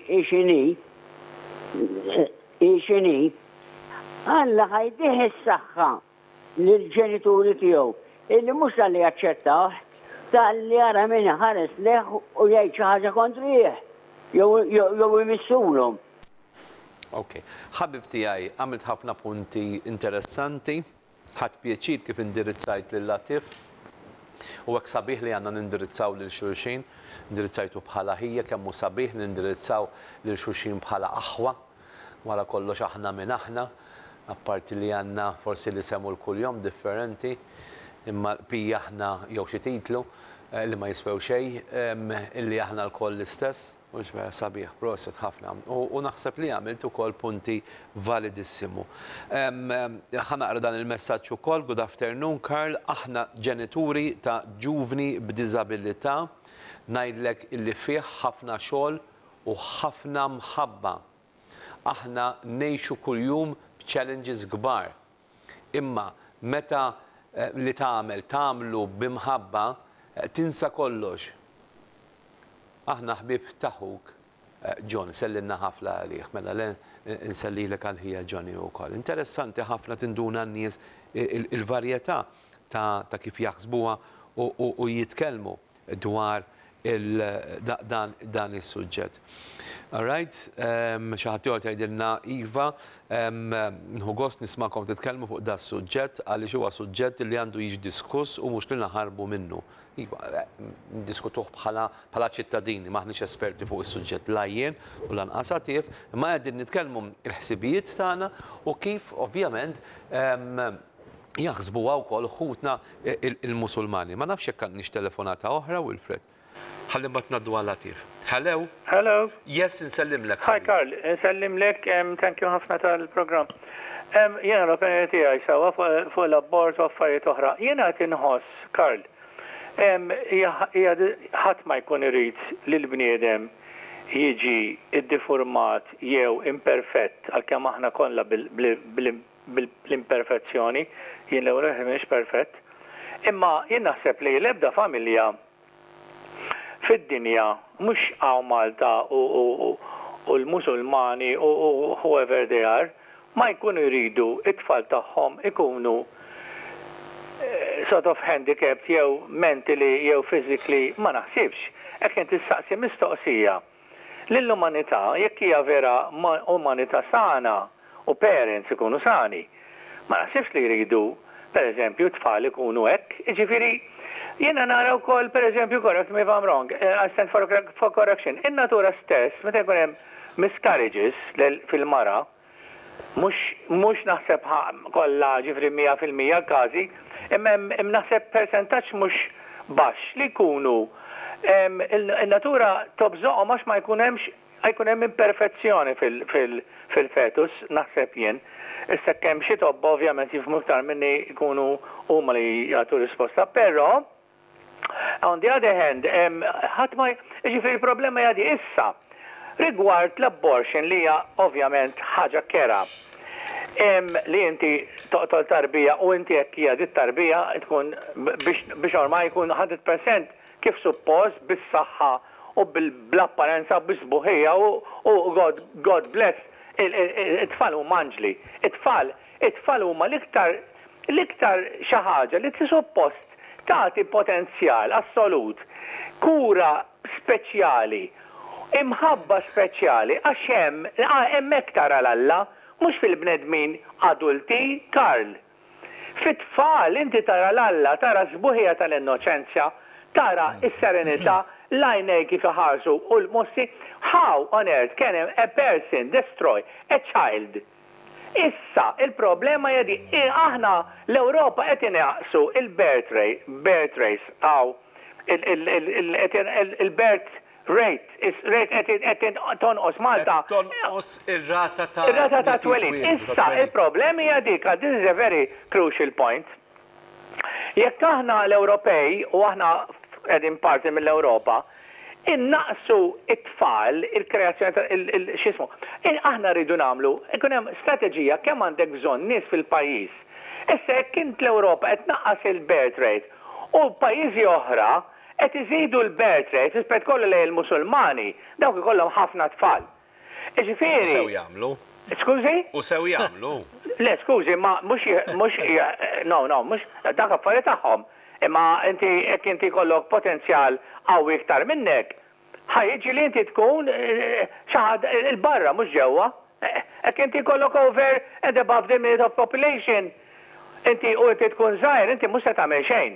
ixini, Alla ħajdih is-saħħa lill-ġenituri tiegħu, illi mhux tal-li jaċċettaw, tal-li jara min ħares leħ u jgħid xi ħaġa kontrih, jew imissulhom. Ok, ħabib tiegħi għamilt ħafna punti interessanti, ħadd pjaċir kif indirizzajt lil Latif. U hekk sabiħ li għandna nindirizzaw lil xulxin, indirizzajtu bħala ħija kemm hu sabiħ li nindirizzaw lil xulxin bħala aħwa, wara kollox aħna minn aħna, apparti li għandna forsi li semmu l-kuljum differenti, imma pija aħna jew xi titlu li ma jiswew xejn, illi aħna l-koll l-istess. Mux vera sabiħ, proset ħafna. U naħseb li għamilt ukoll punti validissimu. Ħanaqra dan il-messaġġ ukoll, good afternoon, Karl, aħna ġenituri ta' ġuvni b'diżabilità, ngħidlek illi fih ħafna xogħol u ħafna mħabba. Aħna ngħixu kuljum b'challenges kbar. Imma meta li tagħmlu b'imħabba tinsa kollox. Aħna ħbib taħuk, John, sellinna ħafna għalih, mela nsellilek għal-ħija Johnny wkoll. Interessanti ħafna tinduna n-nies il-varjetà ta' kif jaħsbuha u jitkellmu dwar dan is-suġġett. All right, xi ħadd ieħor tgħidilna Iva, nħu gost nismakom titkellmu fuq da s-suġġett għaliex huwa suġġett li għandu jiġi diskuss u mhux li naħarbu minnu. Diskutuh bħala ċittadini, maħniex esperti fuq is-suġġett la jien u lanqas Latif, imma qegħdin nitkellmu il-ħsibijiet tagħna u kif ovvjament jaħsbuha wkoll ħutna il-Musulmani. Ma nafx hekk għandniex telefonata oħra, Wilfred. Ħalli mbagħad ngħaddu għal Latif. Hello. Hello. Yes, nsellimlek. Hi Karl, nsellimlek, thank you ħafna tal-programm. Jiena l-opinjoni tiegħi sewwa fuq l-abort u affarijiet oħra. Jiena qed inħoss, Karl, ħadd ma jkun irid li l-bniedem jiġi iddifurmat jew imperfett għalkemm aħna kollha bil-imperfezzjoni, jien l-ewwel mhix perfett. Imma jien naħseb li l-ebda familja fid-dinja mhux hawn Malta u l-Musulmani u whoever they are ma jkunu jridu it-tfal tagħhom ikunu sort of handicapped jew mentally jew physically, ma naħsibx. Hekk inti tistaqsi mistoqsija. Lill-umanità jekk hija vera umanità sana u parents ikunu sani, ma naħsibx li jridu pereżempju tfal ikunu hekk. Jiġifieri jiena nara wkoll pereżempju correct me if I'm wrong, I stand for correction. In-natura stess, meta jkun hemm miscarriages fil-mara, mhux naħseb kollha ġifri 100% każi, imma naħseb percentaġġ mhux baxx li jkunu il-natura tobżoqhom għax ma jkun hemm imperfezzjoni fil-fetus, naħseb jien. Issa kemm xi tobba ovvjament jifhmu iktar minni jkunu huma li jagħtu risposta, però on the other hand, ħadd ma jiġifieri il-problema jadi issa rigward l-abortion li hija ovvjament ħaġa kera. Li inti toqtol tarbija u inti jekk hija dit-tarbija tkun biex ormai jkun 100% kif suppost bis-saħħa u bl-apparenza bis-buħija u God bless it-tfal huma anġli. It-tfal huma l-iktar xi ħaġa li suppost tagħti potenzjal assolut, kura speċjali, imħabba speċjali għax hemm iktar għal-Alla. Mux fil-bnedmin adulti, Karl. Fit-tfal, inti tara l-Alla, tara sbuħija tal-innoċenzja, tara is-serenità, l-għajnej kif ħarsu u l-mossi. How on earth can a person destroy a child? Issa, il-problema jadi, aħna l-Europa qed inaqsu il-birth rates, il-birth rate qed tonqos Malta. Tonqos ir-rata ta' twelid. Issa il-problemi hija dik, this is a very crucial point. Jekk aħna l-Ewropej u aħna qegħdin parti mill-Ewropa, innaqsu it-tfal, il-kreazzjoni x'ismu. Aħna rridu nagħmlu, ikun hemm strateġija kemm għandek bżonn nies fil-pajjiż. Issa jekk int l-Ewropa qed tnaqqas il-birth rate u pajjiżi oħra qed iżidu l-birth rate rispett kollu lejn il-Musulmani, dawk ikollhom ħafna tfal. Ġifieri. Sew jagħmlu. Skużi? U sew jagħmlu. Le, skużi, ma mhux mhux dak affarijiet tagħhom. Imma inti kollok potenzjal qawwi iktar minnek. Ħajġi li inti tkun xaħad il-barra mhux ġewwa. Hekk inti kollok over and above the limit of population. Inti tkun żgħir, inti mhux se tagħmel xejn.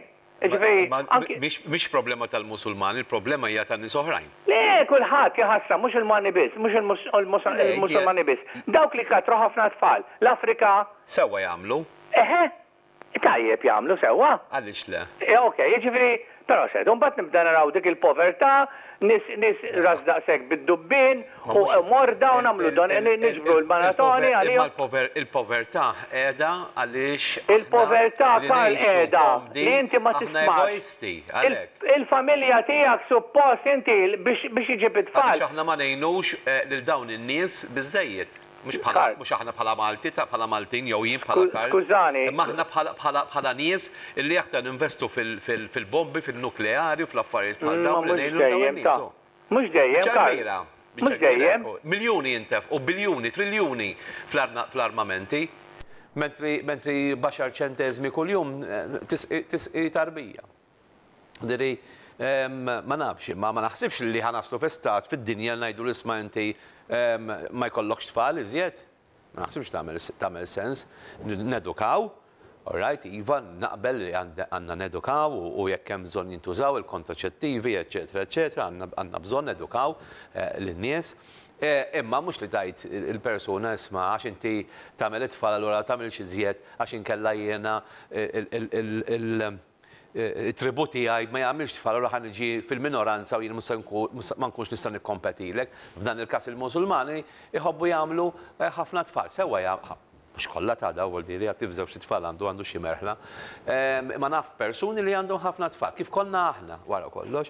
Mhix problema tal-Musulmani, il-problema hija tan-nies oħrajn. Le, kulħadd jaħassa, mhux il-Mani biss, mhux il-Musulmani biss. Dawk li katru ħafna tfal. L-Afrika. Sewwa jagħmlu. Tajjeb jagħmlu sewwa. Għaliex le? Okej, jiġifieri, però se, mbagħad nibda naraw dik il-povertà, nies rasdaqsek bid-dubbin u morda u nagħmlu don niġbru l-maratoni għalihom. Il-povertà qiegħda għaliex. Il-povertà bħal qiegħda li inti ma tismax. Il-familja tiegħek suppost inti biex iġib it-tfal. Għaliex aħna ma ngħinux lil dawn in-nies biżejjed. Mux aħna bħala Malti, bħala Maltin, jew jien bħala Karl. Skużani. Imma aħna bħala nies illi aktar investu fil-bombi, fil-nukleari, fil-affarijiet bħal dawn li ngħidu. Mhux dejjem, Karl. Mhux dejjem. Miljuni jintef u biljuni, triljuni fl-armamenti, mentri baxar ċentezmi kuljum tisqi tarbija. Diri, ma nafx, ma naħsibx li ħanaslu f'istat fid-dinja ngħidu l-isma' inti ma jkollokx tfal iżjed. Ma naħsibx tagħmel sens. Nedukaw, alright, iva, naqbel li għandna nedukaw u jekk hemm bżonn jintużaw il-kontraċettivi, eċetera, għandna bżonn nedukaw lin-nies. Imma mhux li tajt il-persuna isma' għax inti tagħmel it-tfal allura tagħmel xi żjed għax inkella jiena tributi għaj ma jgħamilx tfal u ħan iġi fil-minoranza u jien ma nkunx nista' nikkompetilek. F'dan il-każ il-Musulmani jħobbu jagħmlu ħafna tfal. Sewwa mhux kollha ta' daw diri għattif żewġ tfal għandu xi merħla. Ma naf persuni li għandhom ħafna tfal. Kif konna aħna wara kollox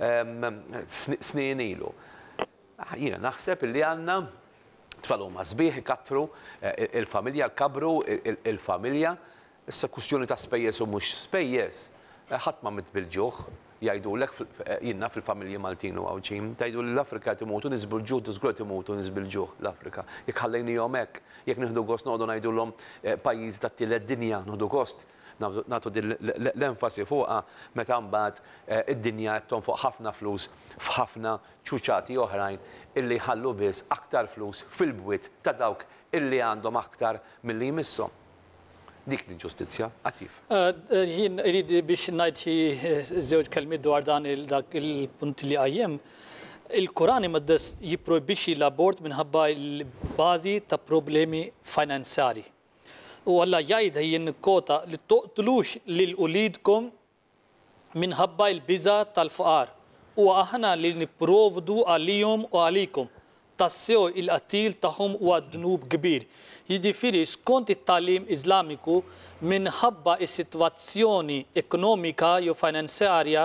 snin ilu. Jiena naħseb li għandna tfal huma sbieħ ikattru il-familja l-kabru il-familja. Issa kwistjoni ta' spejjeż u mhux spejjeż. ħadd ma mitbilġuh jgħidulek jiena fil-familji Maltin u għawċim, tgħidu l-Afrika timutu nisbilġuh, tiżgur timutu nisbilġuh l-Afrika. Jekk ħallejnihom hekk, jekk nieħdu gost noqogħdu ngħidulhom pajjiż tat-tielet dinja nieħdu gost, nagħtu l-enfasi fuqha meta mbagħad id-dinja qed tonfoq ħafna flus f'ħafna ċuċati oħrajn illi jħallu biss aktar flus fil-bwiet ta' dawk illi għandhom aktar milli jmisshom. Dik l-ġustizzja, attiv. Jien ridi biex ngħid xi żewġ kelmiet dwar dan il-punt li qajjem. Il-Kurani Muqaddas jipprojbixxi l-abort minħabba l-bażi ta' problemi finanzjari. U Alla jgħid jien kota li toqtlux lil ulidkom minħabba l-biża tal-fuqar. U aħna li nipprovdu għalihom u għalikom. Tassew il-qatil tagħhom huwa dnub kbir. Jiġifieri skont it-tagħlim Iżlamiku minħabba s-sitwazzjoni ekonomika jew finanzjarja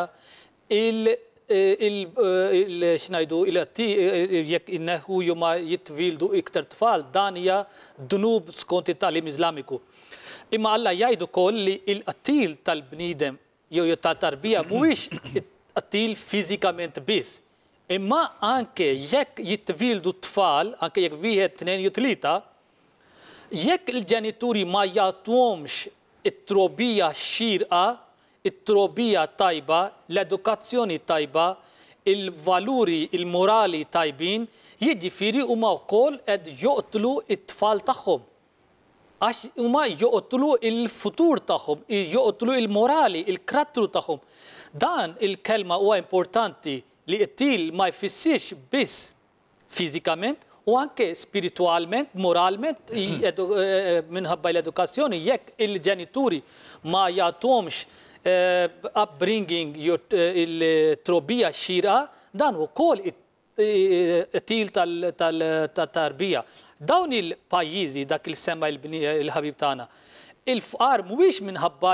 x'ngħidu jekk inneħħu jew ma jitwildu iktar tfal dan hija dnub skont it-tagħlim Iżlamiku. Imma Alla jgħid ukoll li l-qatil tal-bniedem jew tat-tarbija mhuwiex qatil fiżikament biss. Imma anke jekk jitwildu tfal, anke jekk wieħed tnejn jew tlieta, jekk il-ġenituri ma jagħtuhomx it-trobija xierqa, it-trobija tajba, l-edukazzjoni tajba, il-valuri, il-morali tajbin, jiġifieri huma wkoll qed joqtlu t-tfal tagħhom. Għax huma joqtlu il-futur tagħhom, joqtlu il-morali, il-karattru tagħhom. Dan il-kelma huwa importanti li t-til ma jfissirx biss fiżikament u anke spiritualment, moralment minħabba l-edukazzjoni jekk il-ġenituri ma jagħtuhomx upbringing, il-trobija xira, dan ukoll it-til tal-tarbija. Dawn il-pajjiżi dak il-semma il-ħabib tagħna. Il-fqar mhuwiex minħabba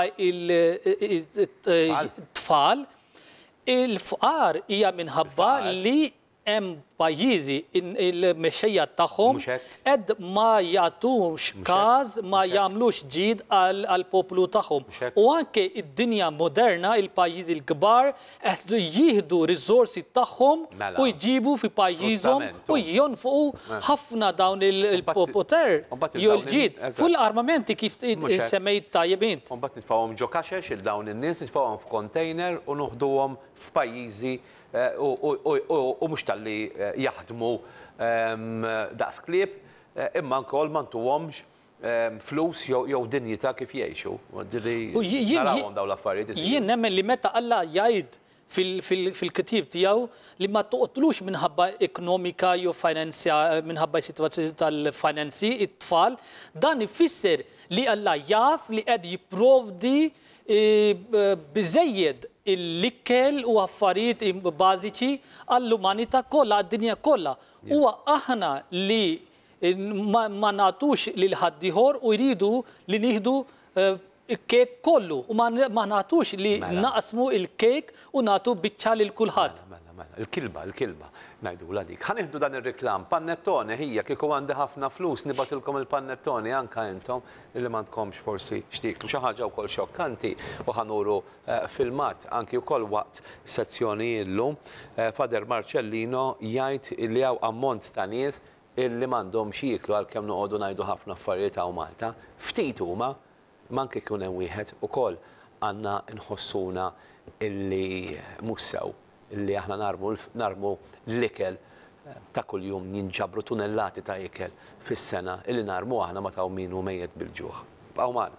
il-tfal, il-fqar hija minħabba li hemm pajjiżi il-mexxejja tagħhom qed ma jagħtux każ ma jagħmlux ġid għall-poplu tagħhom. U anke id-dinja moderna, il-pajjiżi l-kbar qed jieħdu riżorsi tagħhom u jġibu fi pajjiżhom u jonfqu ħafna dawn il-poter jew il-ġid fuq l-armamenti kif semmejt tajjeb int. Mbagħad nitfgħuhom ġo kaxex il dawn in-nies, nitfgħuhom f'container u noħduhom f'pajjiżi u mhux talli jaħdmu daqs klieb, imma nkoll ma ntuhomx flus jew dinjità kif jgħixu. Narawhom dawn l-affarijiet. Jien nemmen li meta Alla jgħid fil-kitib tiegħu li ma toqtlux minħabba ekonomika jew minħabba s-sitwazzjoni tal-finanzi it-tfal, dan ifisser li Alla jaf li qed jipprovdi biżejjed il-likkel u affarijiet bażiċi għall-umanità kollha, għad-dinja kollha. Huwa aħna li ma nagħtux lil ħaddieħor u jridu li nieħdu il-kek kollu u ma nagħtux li naqsmu il-kek u nagħtu biċċa lil kulħadd. Il-kilba ngħidu dik. Ħanieħdu dan ir-riklam. Pannettone hija kieku għandi ħafna flus nibatilkom il-pannettoni anke intom illi m'għandkomx forsi xtiklu xi ħaġa wkoll xokkanti u ħanuru filmat anki wkoll waqt sezzjoni illum Fader Marcellino jgħid li hawn ammont ta' nies illi m'għandhomx jieklu għalkemm noqogħdu ngħidu ħafna affarijiet hawn Malta. Ftit huma manki jkun hemm wieħed ukoll għandna nħossuna illi mhux sew illi aħna narmu l-ikel ta' kuljum jinġabru tunellati ta' ikel fis-sena illi narmu aħna ma ta' minu mejjed bil-ġuħ. Bqgħu magħna.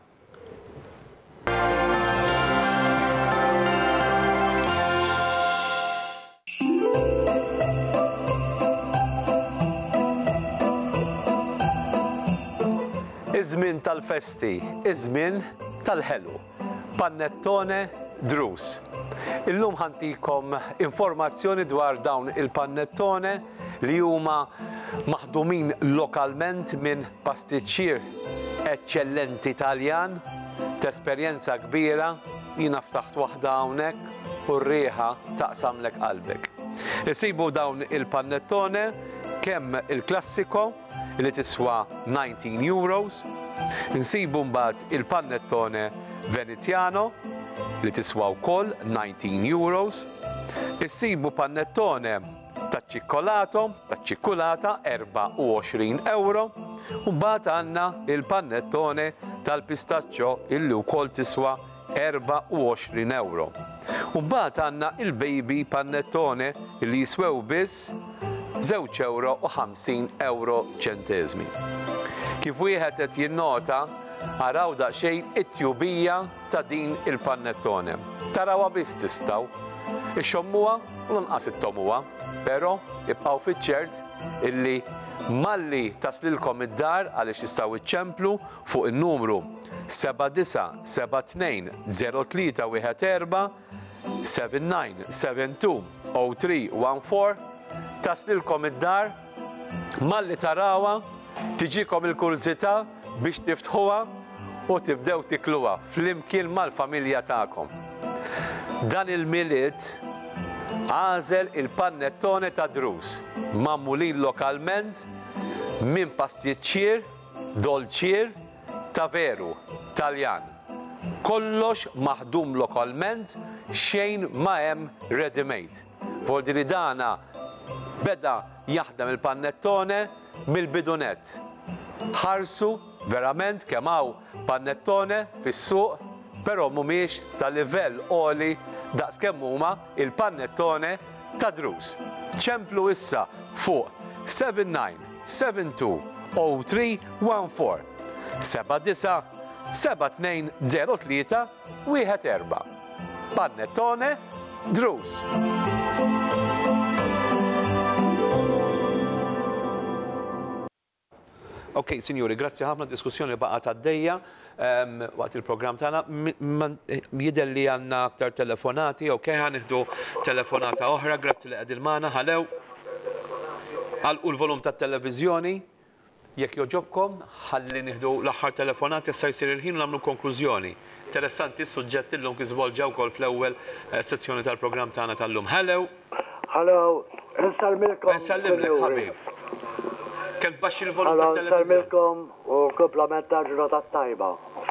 Iż-żmien tal-festi, iż-żmien tal-ħelu. Pannettone drus. Illum ħantikom informazzjoni dwar dawn il-pannettone li huma maħdumin lokalment minn pastiċċier eċċellenti Taljan, t'esperjenza kbira, jiena ftaħt waħda hawnhekk u r-rieħa taqsamlek qalbek. Isibu dawn il-pannettone kemm il-klassiko li tiswa 19 euros, insibu mbagħad il-pannettone Veneziano li tiswa wkoll 19 euros, issibu pannettone taċ-ċikkolata 24 euro, u mbagħad għandna il-pannettone tal-pistaċċo illi wkoll tiswa 24 euro. U mbagħad għandna il-baby pannettone li jiswew biss 2,50 euro. Kif wieħed qed jinnota araw daqsxejn it-tjubija ta' din il-pannettone. Tarawha biss tistgħu, ixxommuha u lanqas ittomuha, però ibqgħu fiċ-ċert illi malli taslilkom id-dar għaliex tistgħu iċċemplu fuq in-numru 79-0314 7972-0314 taslilkom id-dar malli tarawha tiġikom il-kurzità biex tiftħuha u tibdew tikluha flimkien mal-familja tagħkom. Dan il-miliet għażel il-pannettone ta' drus, mammulin lokalment minn pastiċċier, dolċier ta' veru, Taljan. Kollox maħdum lokalment, xejn ma hemm ready-made. Voldi li dana beda jaħdem il-pannettone mill-bidunet. Ħarsu verament kemm hawn pannettone fis-suq, però mhumiex ta' livell għoli daqskemm huma il-pannettone ta' drus. ċemplu issa fuq 79-72-0314 79-72-0314 Pannettone drus. Ok, signori, grazzi ħafna diskussjoni baqgħet għaddejja waqt il-programm tagħna. Jidher li għandna aktar telefonati, ok, ħanieħdu telefonata oħra, grazzi li qegħdin magħna, ħalew. Għalqu l-volum tat-televiżjoni, jekk joġobkom, ħalli nieħdu l-aħħar telefonati issa jsir il-ħin u nagħmlu konklużjoni. Interessanti s-suġġett illum kif żvolġew ukoll fl-ewwel sezzjoni tal-programm tagħna tal-lum. Ħalew. Ħalew, nsalmilkom. Nsallimlek ħabib. Kemm baxxi l-volum tat-televiżjoni. Nsalmilkom u komplement tal-ġurnata tajba.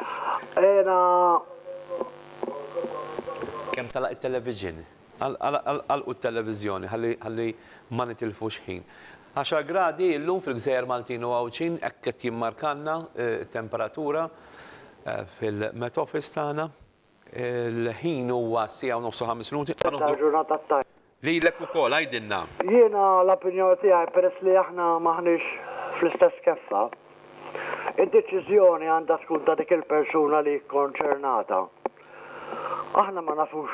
Kemm talaq it-televiżjoni. Għalqu t-televiżjoni ħalli ma nitilfux ħin. 10 gradi illum fil-Gżejjer Maltin u Għawċin, hekk qed jimmarkanna temperatura fil-Met Office tagħna. Il-ħin huwa sija u nofsu 5 minuti. Ġurnata tajba. Lilek ukoll għajdilna. Jiena l-opinjoni tiegħi peress li aħna maħniex fl-istess keffa. Id-deċiżjoni għandha tkun ta' dik il-persuna li konċernata. Aħna ma nafux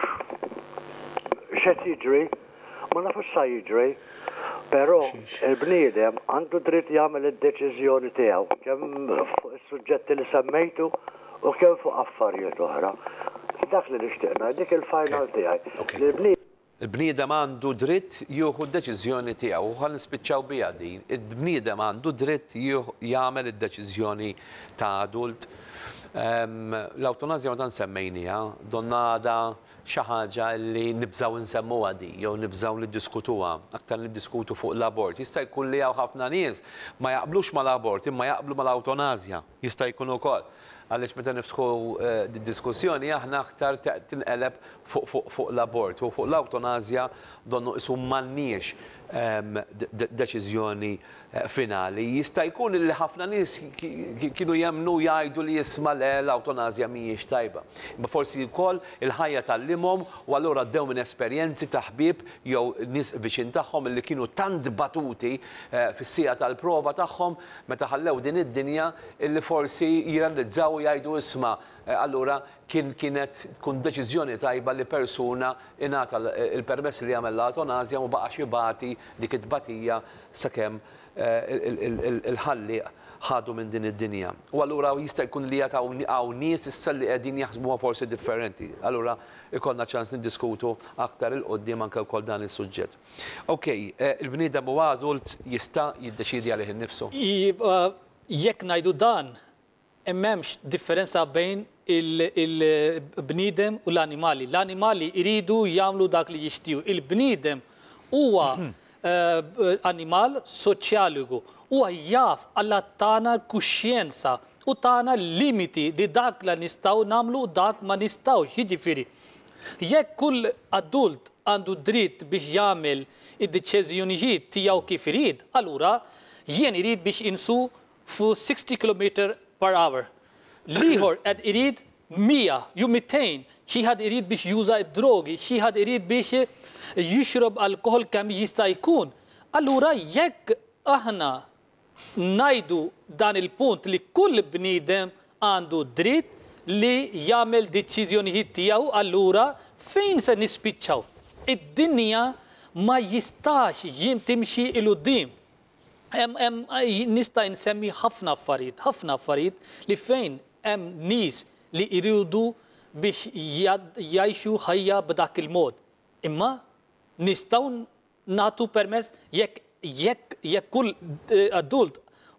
x'qed jiġri, ma nafux sa jiġri, però il-bniedem għandu dritt jagħmel id-deċiżjoni tiegħu kemm fuq is-suġġetti li semmejtu u kemm fuq affarijiet oħra. Dak li nixtieqna, dik il-final tiegħi. Il-bniedem għandu dritt jieħu d-deċiżjoni tiegħu u ħan nispiċċaw biha din. Il-bniedem għandu dritt jagħmel id-deċiżjoni ta' adult. L-eutanazja ma dan semmejnija, donnada xi ħaġa li nibżgħu nsemmuha di jew nibżgħu niddiskutuha, aktar niddiskutu fuq l-abort. Jista' jkun li hawn ħafna nies ma jaqblux mal-abort imma jaqblu mal-eutanazja. Jista' jkun ukoll. Għaliex meta niftħu diskussjoni aħna aktar tinqeleb fuq l-abort u fuq l-eutanazja donnu isu m'għandniex deċiżjoni finali. Jista' jkun li ħafna nies kienu jemnu jgħidu li jisma' l-eutanazja mhijiex tajba. Imma forsi wkoll il-ħajja tal-limhom u allura ddew minn esperjenzi ta' ħbieb jew nies viċin tagħhom li kienu tant batuti fis-sija tal-prova tagħhom meta ħallew din id-dinja illi forsi jirrealizzaw jgħidu isma' allura kienet tkun deċiżjoni tajba li persuna ingħata il-permess li jagħmel l-eutanazja u baqax jibati dik it-tbatija sakemm il-ħalliq ħadu minn din id-dinja. U allura jista' jkun li hawn nies issa li qegħdin jaħsbuha forsi differenti. Allura ikollna ċans niddiskutu aktar il-qoddim anke wkoll dan is-suġġett. Okej, il-bniedem huwa adult jista' jiddeċiedi għalih innifsu. Jekk ngħidu dan, m'hemmx differenza bejn il-bniedem u l-animali. L-animali iridu jagħmlu dak li jixtiju. Il-bniedem huwa animal soċjaligu. Huwa jaf alla tagħna kuxjenza u tagħna limiti li dak li nistgħu nagħmlu u dak ma nistgħux. Jiġifieri, jekk kull adult għandu dritt biex jagħmel id-deċiżjonijiet tiegħu kif irid, allura jien irid biex insu fu 60 km/h. Liħor qed irid 100 jew 200, xi ħadd irid biex juża d-drogi, xi ħadd irid biex jixrob alkohol kemm jista' jkun. Allura jekk aħna ngħidu dan il-punt li kull bniedem għandu dritt li jagħmel deċiżjonijiet tiegħu, allura fejn se nispiċċaw? Id-dinja ma jistax timxi il quddiem. Nista' nsemmi ħafna affarijiet li fejn hemm nies li jridu biex jgħixu ħajja b'dak il-mod. Imma nistgħu nagħtu permess jekk kull adult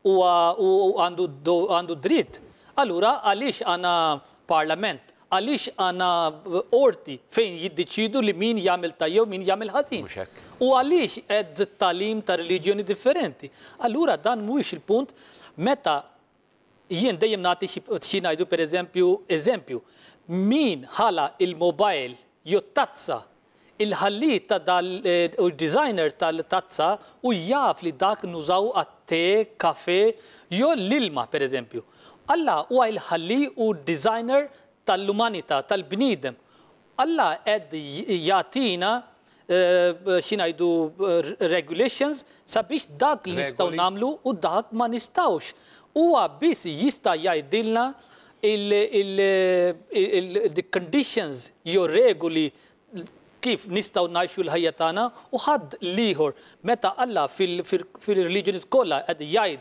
għandu dritt. Allura għaliex għandna parlament, għaliex għandna orti fejn jiddeċidu li min jagħmel tajjew min jagħmel ħażin. U għaliex qed talim ta' reliġjoni differenti. Allura dan mhuwiex il-punt meta jien dejjem nagħti xi ngħidu pereżempju min ħala il-mobile jew tazza il-ħallit ta' dal-designer tal-tazza u jaf li dak nużaw għat-te, kafe, jew l-ilma pereżempju. Alla huwa il-ħalli u designer tal-umanità, tal-bniedem. Alla qed jagħtina xi ngħidu regulations sabiex dak li nistgħu nagħmlu u dak ma nistgħux. Huwa biss jista' jgħidilna il-conditions jew regoli kif nistgħu ngħixu l-ħajja tagħna u ħadd ieħor meta Alla fil-reliġjonijiet kollha qed jgħid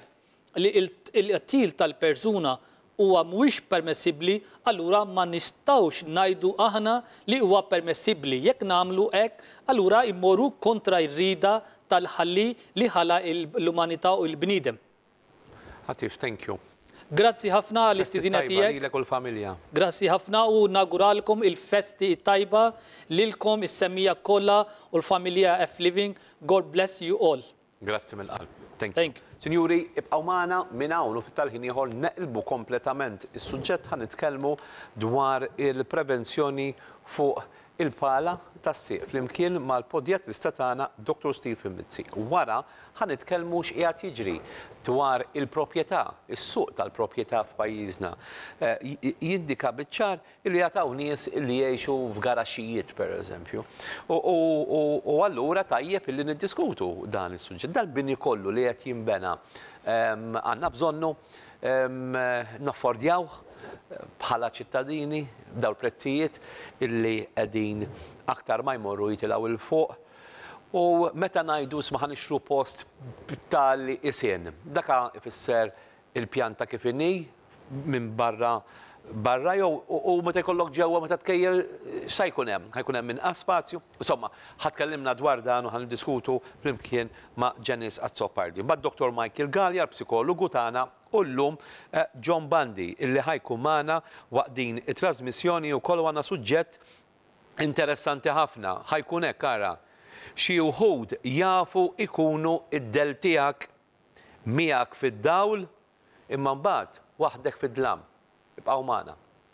li il-qtil tal-persuna huwa mhuwiex permessibbli, allura ma nistgħux ngħidu aħna li huwa permessibbli. Jekk nagħmlu hekk, allura jmorru kontra r-rieda tal-ħalli li ħala l-umanità u l-bniedem. Ħatif, thank you. Grazzi ħafna għall-istidina tiegħek. Lilek u l-familja. Grazzi ħafna u nawguralkom il-festi tajba lilkom is-semmija kollha u l-familja F Living. God bless you all. Grazzi mill-qalb. Thank you. Thank you. Sinjuri, ibqgħu magħna minn hawn u fit-talħin ieħor neqilbu kompletament is-suġġett ħanitkellmu dwar il-prevenzjoni fuq il-pala tas-sieq flimkien mal-podjatrista tagħna Dr. Stephen Mizzi. Wara ħanitkellmu x'qiegħed jiġri dwar il-proprjetà, is-suq tal-proprjetà f'pajjiżna. Jindika biċ-ċar li jagħtaw nies li jgħixu f'garaxxijiet pereżempju. U allura tajjeb illi niddiskutu dan is-suġġett. Dal-bini kollu li qed jinbena għandna bżonnu naffordjawh bħala ċittadini daw prezzijiet illi qegħdin aktar ma jmorru jitilgħu il-fuq. U meta ngħidu sma' ħanixtru post tal isien, daka ifisser il-pjanta kif inhi minn barra jew u meta jkollok ġewwa meta tkejjel x'sa jkun hemm? Ħajkun hemm inqas spazju. Insomma, ħatkellimna dwar dan u ħaniddiskutu flimkien ma' Janice Azzopardi. Bad Dr. Michael Gallia, psikologu tagħna, u llum John Bandi illi ħajkun magħna waqt din it-trasmissjoni wkoll għandna suġġett interessanti ħafna. Ħajkun hekk ara. Xi wħud jafu ikunu id-del tiegħek miegħek fid-dawl imma mbagħad waħdek fid-dlam. Ibqgħu magħna.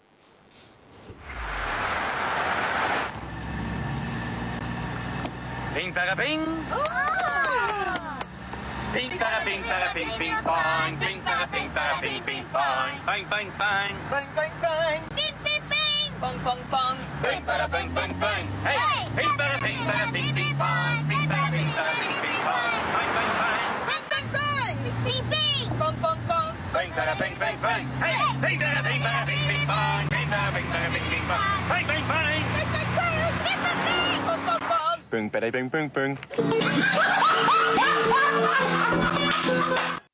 Bing para bing. Bing para bing bing bang. Bing para bing bing bang. Bang bang bang. Bang bang bang. Bing bing bing. Bang bang bang. Bing para bang bang bang. Hey. Bing para bing bing bang. Bing para bing bing bang. Bang bang bang. Bang bang bang. Bing bing. Bang bang bang. Bang para bang bang bang. Hey. Bing para bing bing bang. Bing para bing bing bang. Bang bang bang. Bang bang bang. Bing bang bang. Bang bang bang. Bing para bing bing bang.